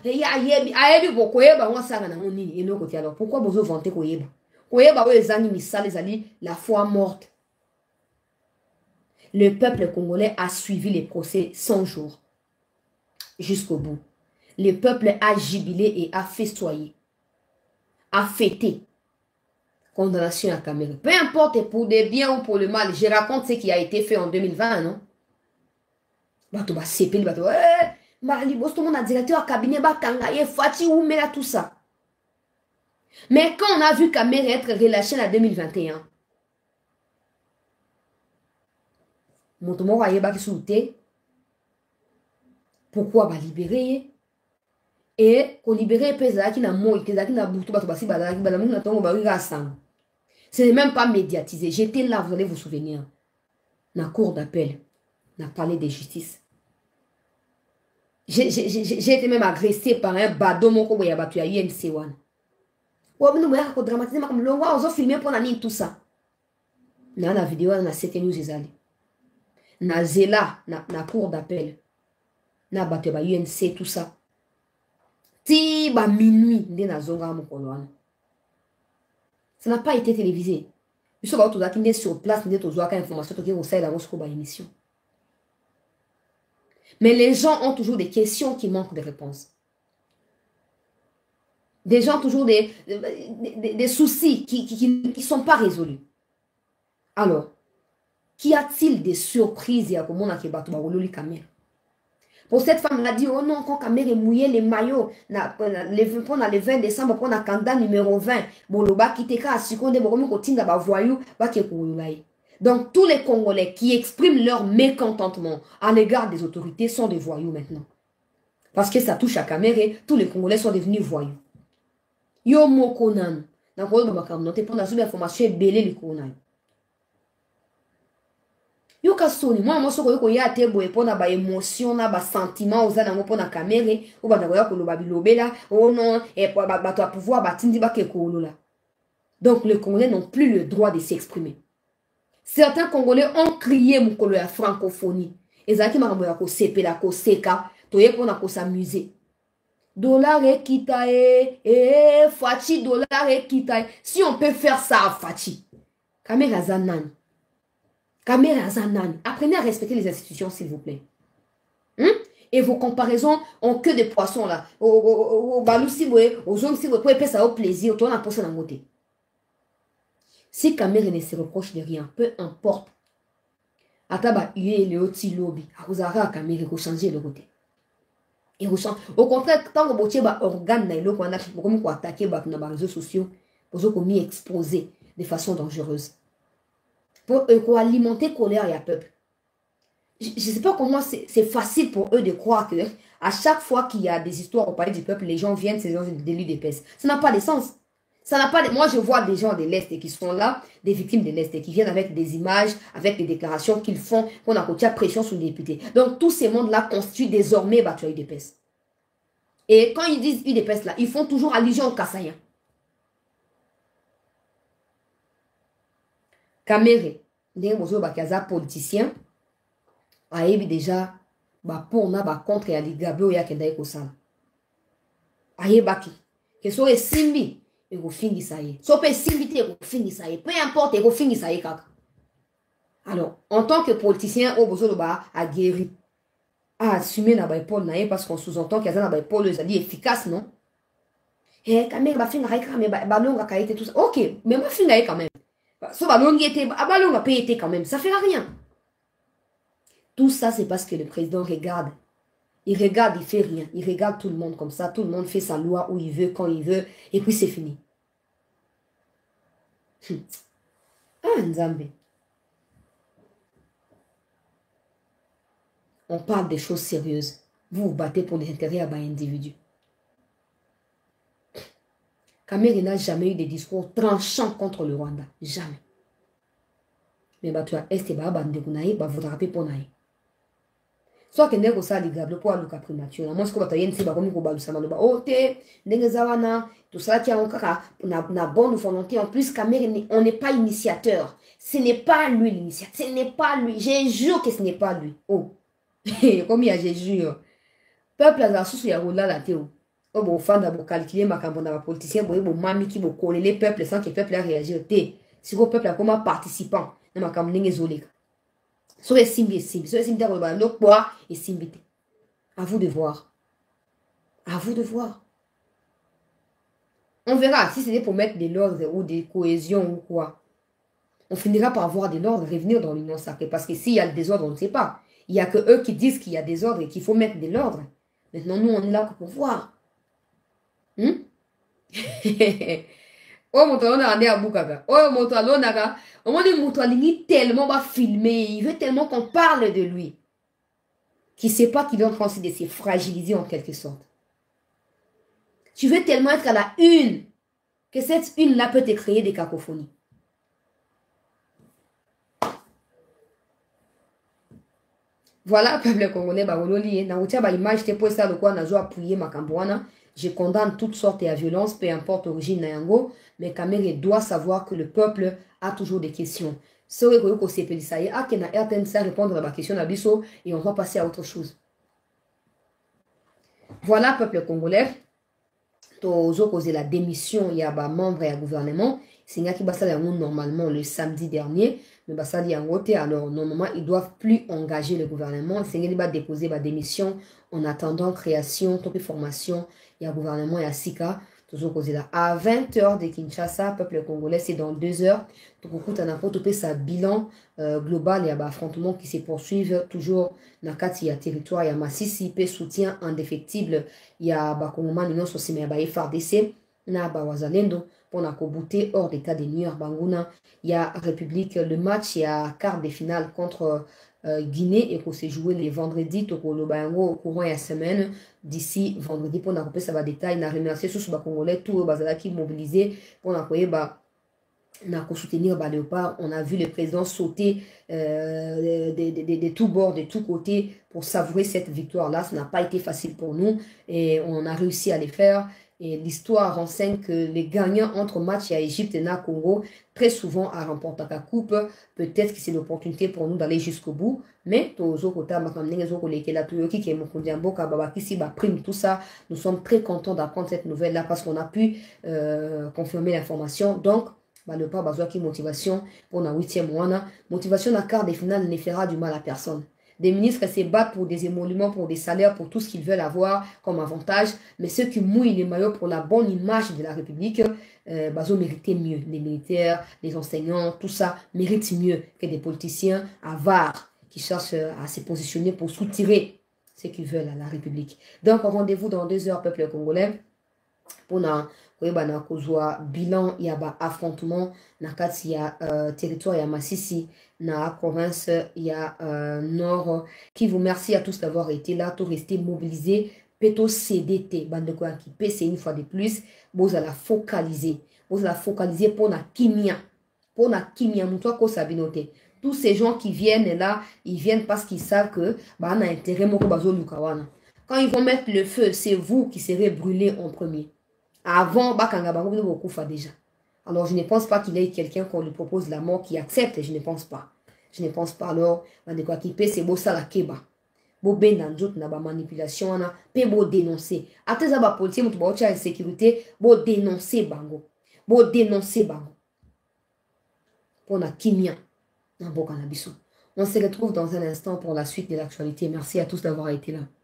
pourquoi vous vantez Koyeba? Koyeba, la foi morte. Le peuple congolais a suivi les procès cent jours jusqu'au bout. Le peuple a jubilé et a festoyé, a fêté. Condamnation à Kamere. Peu importe pour des biens ou pour le mal, je raconte ce qui a été fait en deux mille vingt, non? Bato ba sepeli bato. Eh, ba libosto mon directeur cabinet ba kangaye fati ou mela tout ça. Mais quand on a vu Kamere être relâché en deux mille vingt et un, Motomo Ayeba qui souté. Pourquoi va libérer? Et qu'on libère pesa qui n'a moi qui n'a boutou bato basi bala qui bala na tongo ba wi sang. Ce n'est même pas médiatisé. J'étais là, vous allez vous souvenir. Dans la cour d'appel, dans le palais de justice. J'ai été même agressé par un bado mon kobo ya batu ya U N C one. Ou bien nous voyons dramatiser comme l'on voit aux filmer pour nani tout ça. Dans la vidéo dans la C T News ezali. Na zela na na cour d'appel. Na batu ya U N C tout ça. Ti ba minuit ndé na zonga mo kolwana. Ça n'a pas été télévisé. Je suis allé sur place, je suis allé information, émission. Mais les gens ont toujours des questions qui manquent de réponses. Des gens ont toujours des, des, des, des soucis qui ne sont pas résolus. Alors, qu'y a-t-il des surprises à comment on a fait Kamere? Pour cette femme, elle a dit, oh non, quand Kamere est mouillé les maillots, pendant le vingt décembre, pour la candidat numéro vingt, donc tous les Congolais qui expriment leur mécontentement à l'égard des autorités sont des voyous maintenant. Parce que ça touche à Kamere, tous les Congolais sont devenus voyous. Yo mokonan, donc on va prendre la information et belé les konan. Yo kasoni moi moi soko yoko ya tebo e pona ba émotion na ba sentiment oza na pona Kamere ou ba na ko lo ba bilobela oh non et ba ba to pouvoir ba tindi ba ke kolola. Donc les Congolais n'ont plus le droit de s'exprimer. Certains Congolais ont crié mukolo ya francophonie. Ezaki makambo ya ko sepela ko seka to ye pona ko s'amuser. Dollar et kita e e Fachi dollar et kita. Si on peut faire ça à Fachi. Kamere zanani. Kamere Zanani, apprenez à respecter les institutions, s'il vous plaît. Hum? Et vos comparaisons ont que des poissons là. Au balou si vous aux hommes si vous pouvez faire ça au plaisir, on a posé dans le côté. Si Kamere ne se reproche de rien, peu importe. Ataba yé le oti lobby, akuzara Kamere ko changer le côté. Et au contraire, quand vous avez un organe, vous avez attaqué les réseaux sociaux, vous avez exposé de façon dangereuse. Pour, pour alimenter la colère et le peuple. Je ne sais pas comment c'est facile pour eux de croire que à chaque fois qu'il y a des histoires au palais du peuple, les gens viennent, c'est des délits d'épaisse. Ça n'a pas de sens. Ça n'a pas de... Moi, je vois des gens de l'Est qui sont là, des victimes de l'Est, qui viennent avec des images, avec des déclarations qu'ils font, qu'on a côté pression sur les députés. Donc, tous ces mondes-là constituent désormais battu d'épaisse. Et quand ils disent U D P S là, ils font toujours allusion au Kassaïen. Kamere, les politiciens, a déjà pour na ba contre ya ligablo ya kenda ekosala. Aye baki. Que so e simbi e go fingi saye. So pe simbi te go fingi saye. Peu importe e go fingi saye kaka. Alors, en tant que politicien, au besoin de ba a guéri. A assumé na ba épaule na parce qu'on sous-entend qu'il y a na ba épaule les alliés efficace non. Eh Kamere ba finga ka mais ba longa ka été tout ça. OK, mais ma finga quand même. So ba longa était ba longa pa été quand même, ça fait rien. Tout ça, c'est parce que le président regarde. Il regarde, il fait rien. Il regarde tout le monde comme ça. Tout le monde fait sa loi où il veut, quand il veut. Et puis c'est fini. Hum. Ah, Nzambe. On parle des choses sérieuses. Vous vous battez pour les intérêts à un individu. Kamere n'a jamais eu des discours tranchants contre le Rwanda. Jamais. Mais bah, tu as esté bah, bah, vous te rappelez pour naïe. Soit que ndeko ça ligable pour aluka primature moi ce que bataye nti ba komi ko balusana ba ote ndenge zawana tout ça qui a encore na na bonne volonté en plus Kamere on n'est pas initiateur, ce n'est pas lui l'initiateur, ce n'est pas lui, je jure que ce n'est pas lui. Oh comme il y a je jure peuple a sous ya rola la théo oh bon fanda bo calculer makambo na ba politicien bo bo mami ki bo coller les peuples sans que le peuple a réagi té si le peuple a comme participant na makambo ndenge zoleka. So et simbi et simbi. So et simbi et simbi. À vous de voir. À vous de voir. On verra si c'était pour mettre de l'ordre ou des cohésions ou quoi. On finira par avoir de l'ordre, revenir dans l'union sacrée. Parce que s'il y a le désordre, on ne sait pas. Il n'y a que eux qui disent qu'il y a des ordres et qu'il faut mettre de l'ordre. Maintenant, nous, on est là pour voir. Hmm? Oh, mon talon a à Bukaka. Oh, mon talon a au moins, il tellement va filmer, il veut tellement qu'on parle de lui, qu'il ne sait pas qu'il est en train de se fragiliser en quelque sorte. Tu veux tellement être à la une, que cette une-là peut te créer des cacophonies. Voilà, peuple congolais, image pour ça, le quoi, on a appuyé ma cambouana. Je condamne toutes sortes de violences, peu importe l'origine Nayango, mais Kamere doit savoir que le peuple a toujours des questions. Ce que c'est que ça y est, à qu'il y a un répondre à ma question d'Abisso et on va passer à autre chose. Voilà, peuple congolais, toujours causé la démission, il y a des membres et un gouvernement. C'est qui basa normalement le samedi dernier, mais basa li angote alors normalement ils doivent plus engager le gouvernement. C'est qui va déposer la démission en attendant création, toute formation. Il y a gouvernement et à Sika, toujours causé là. À vingt heures de Kinshasa, peuple congolais, c'est dans deux heures. Donc, on a n'importe sa bilan euh, global. Il y a des affrontements qui se poursuivent toujours dans le territoire. Il y a Massissi, soutien indéfectible. Il y a Bakongoman, l'Union sociale, il y a F R D C, il y a Wazalendo, pour la bouté hors d'état de nuire Banguna. Il y a République, le match, il y a quart de finale contre euh, Guinée et qu'on s'est joué les vendredis, au Lobango, au courant de la semaine. D'ici vendredi, pour nous ça va détail. On a remercié tous les Congolais, tous les qui mobilisés pour nous soutenir le Léopard. On a vu le président sauter euh, de, de, de, de tous bords, de tous côtés pour savourer cette victoire-là. Ça n'a pas été facile pour nous et on a réussi à les faire. Et l'histoire renseigne que les gagnants entre matchs à Égypte et na Congo, très souvent à remporter la coupe. Peut-être que c'est l'opportunité pour nous d'aller jusqu'au bout. Mais tout ça, nous sommes très contents d'apprendre cette nouvelle-là parce qu'on a pu euh, confirmer l'information. Donc, bah, le pas besoin de motivation pour la huitième mois. Motivation à quart des finales ne fera du mal à personne. Des ministres se battent pour des émoluments, pour des salaires, pour tout ce qu'ils veulent avoir comme avantage. Mais ceux qui mouillent les maillots pour la bonne image de la République, euh, bah, ils méritaient mieux. Les militaires, les enseignants, tout ça mérite mieux que des politiciens avares qui cherchent à se positionner pour soutirer ce qu'ils veulent à la République. Donc, rendez-vous dans deux heures, peuple congolais, pour na koyeba kozwa bilan ya ba affrontement na kati ya euh, territoire ya Masisi na province ya euh, Nord. Qui vous merci à tous d'avoir été là, tout rester mobilisés, peto C D T bande quoi qui c'est une fois de plus, vous allez focaliser, vous allez focaliser pour na kimia, pour na kimia muto ko sabinote. Tous ces gens qui viennent là, ils viennent parce qu'ils savent que bah on a intérêt moko bazo lukawana. Quand ils vont mettre le feu, c'est vous qui serez brûlés en premier. Avant, Bakanga Bango beaucoup fa déjà. Alors, je ne pense pas qu'il y ait quelqu'un qu'on lui propose la mort qui accepte. Je ne pense pas. Je ne pense pas. Alors, de quoi qui paie, c'est beau ça la keba. Beau ben dans d'autres na ba manipulation na, pe beau dénoncer. Après ça, ba policier, mutu ba ocha insécurité, beau dénoncer bango. Beau dénoncer bango. Pour na kimia. Na boka na biso. On se retrouve dans un instant pour la suite de l'actualité. Merci à tous d'avoir été là.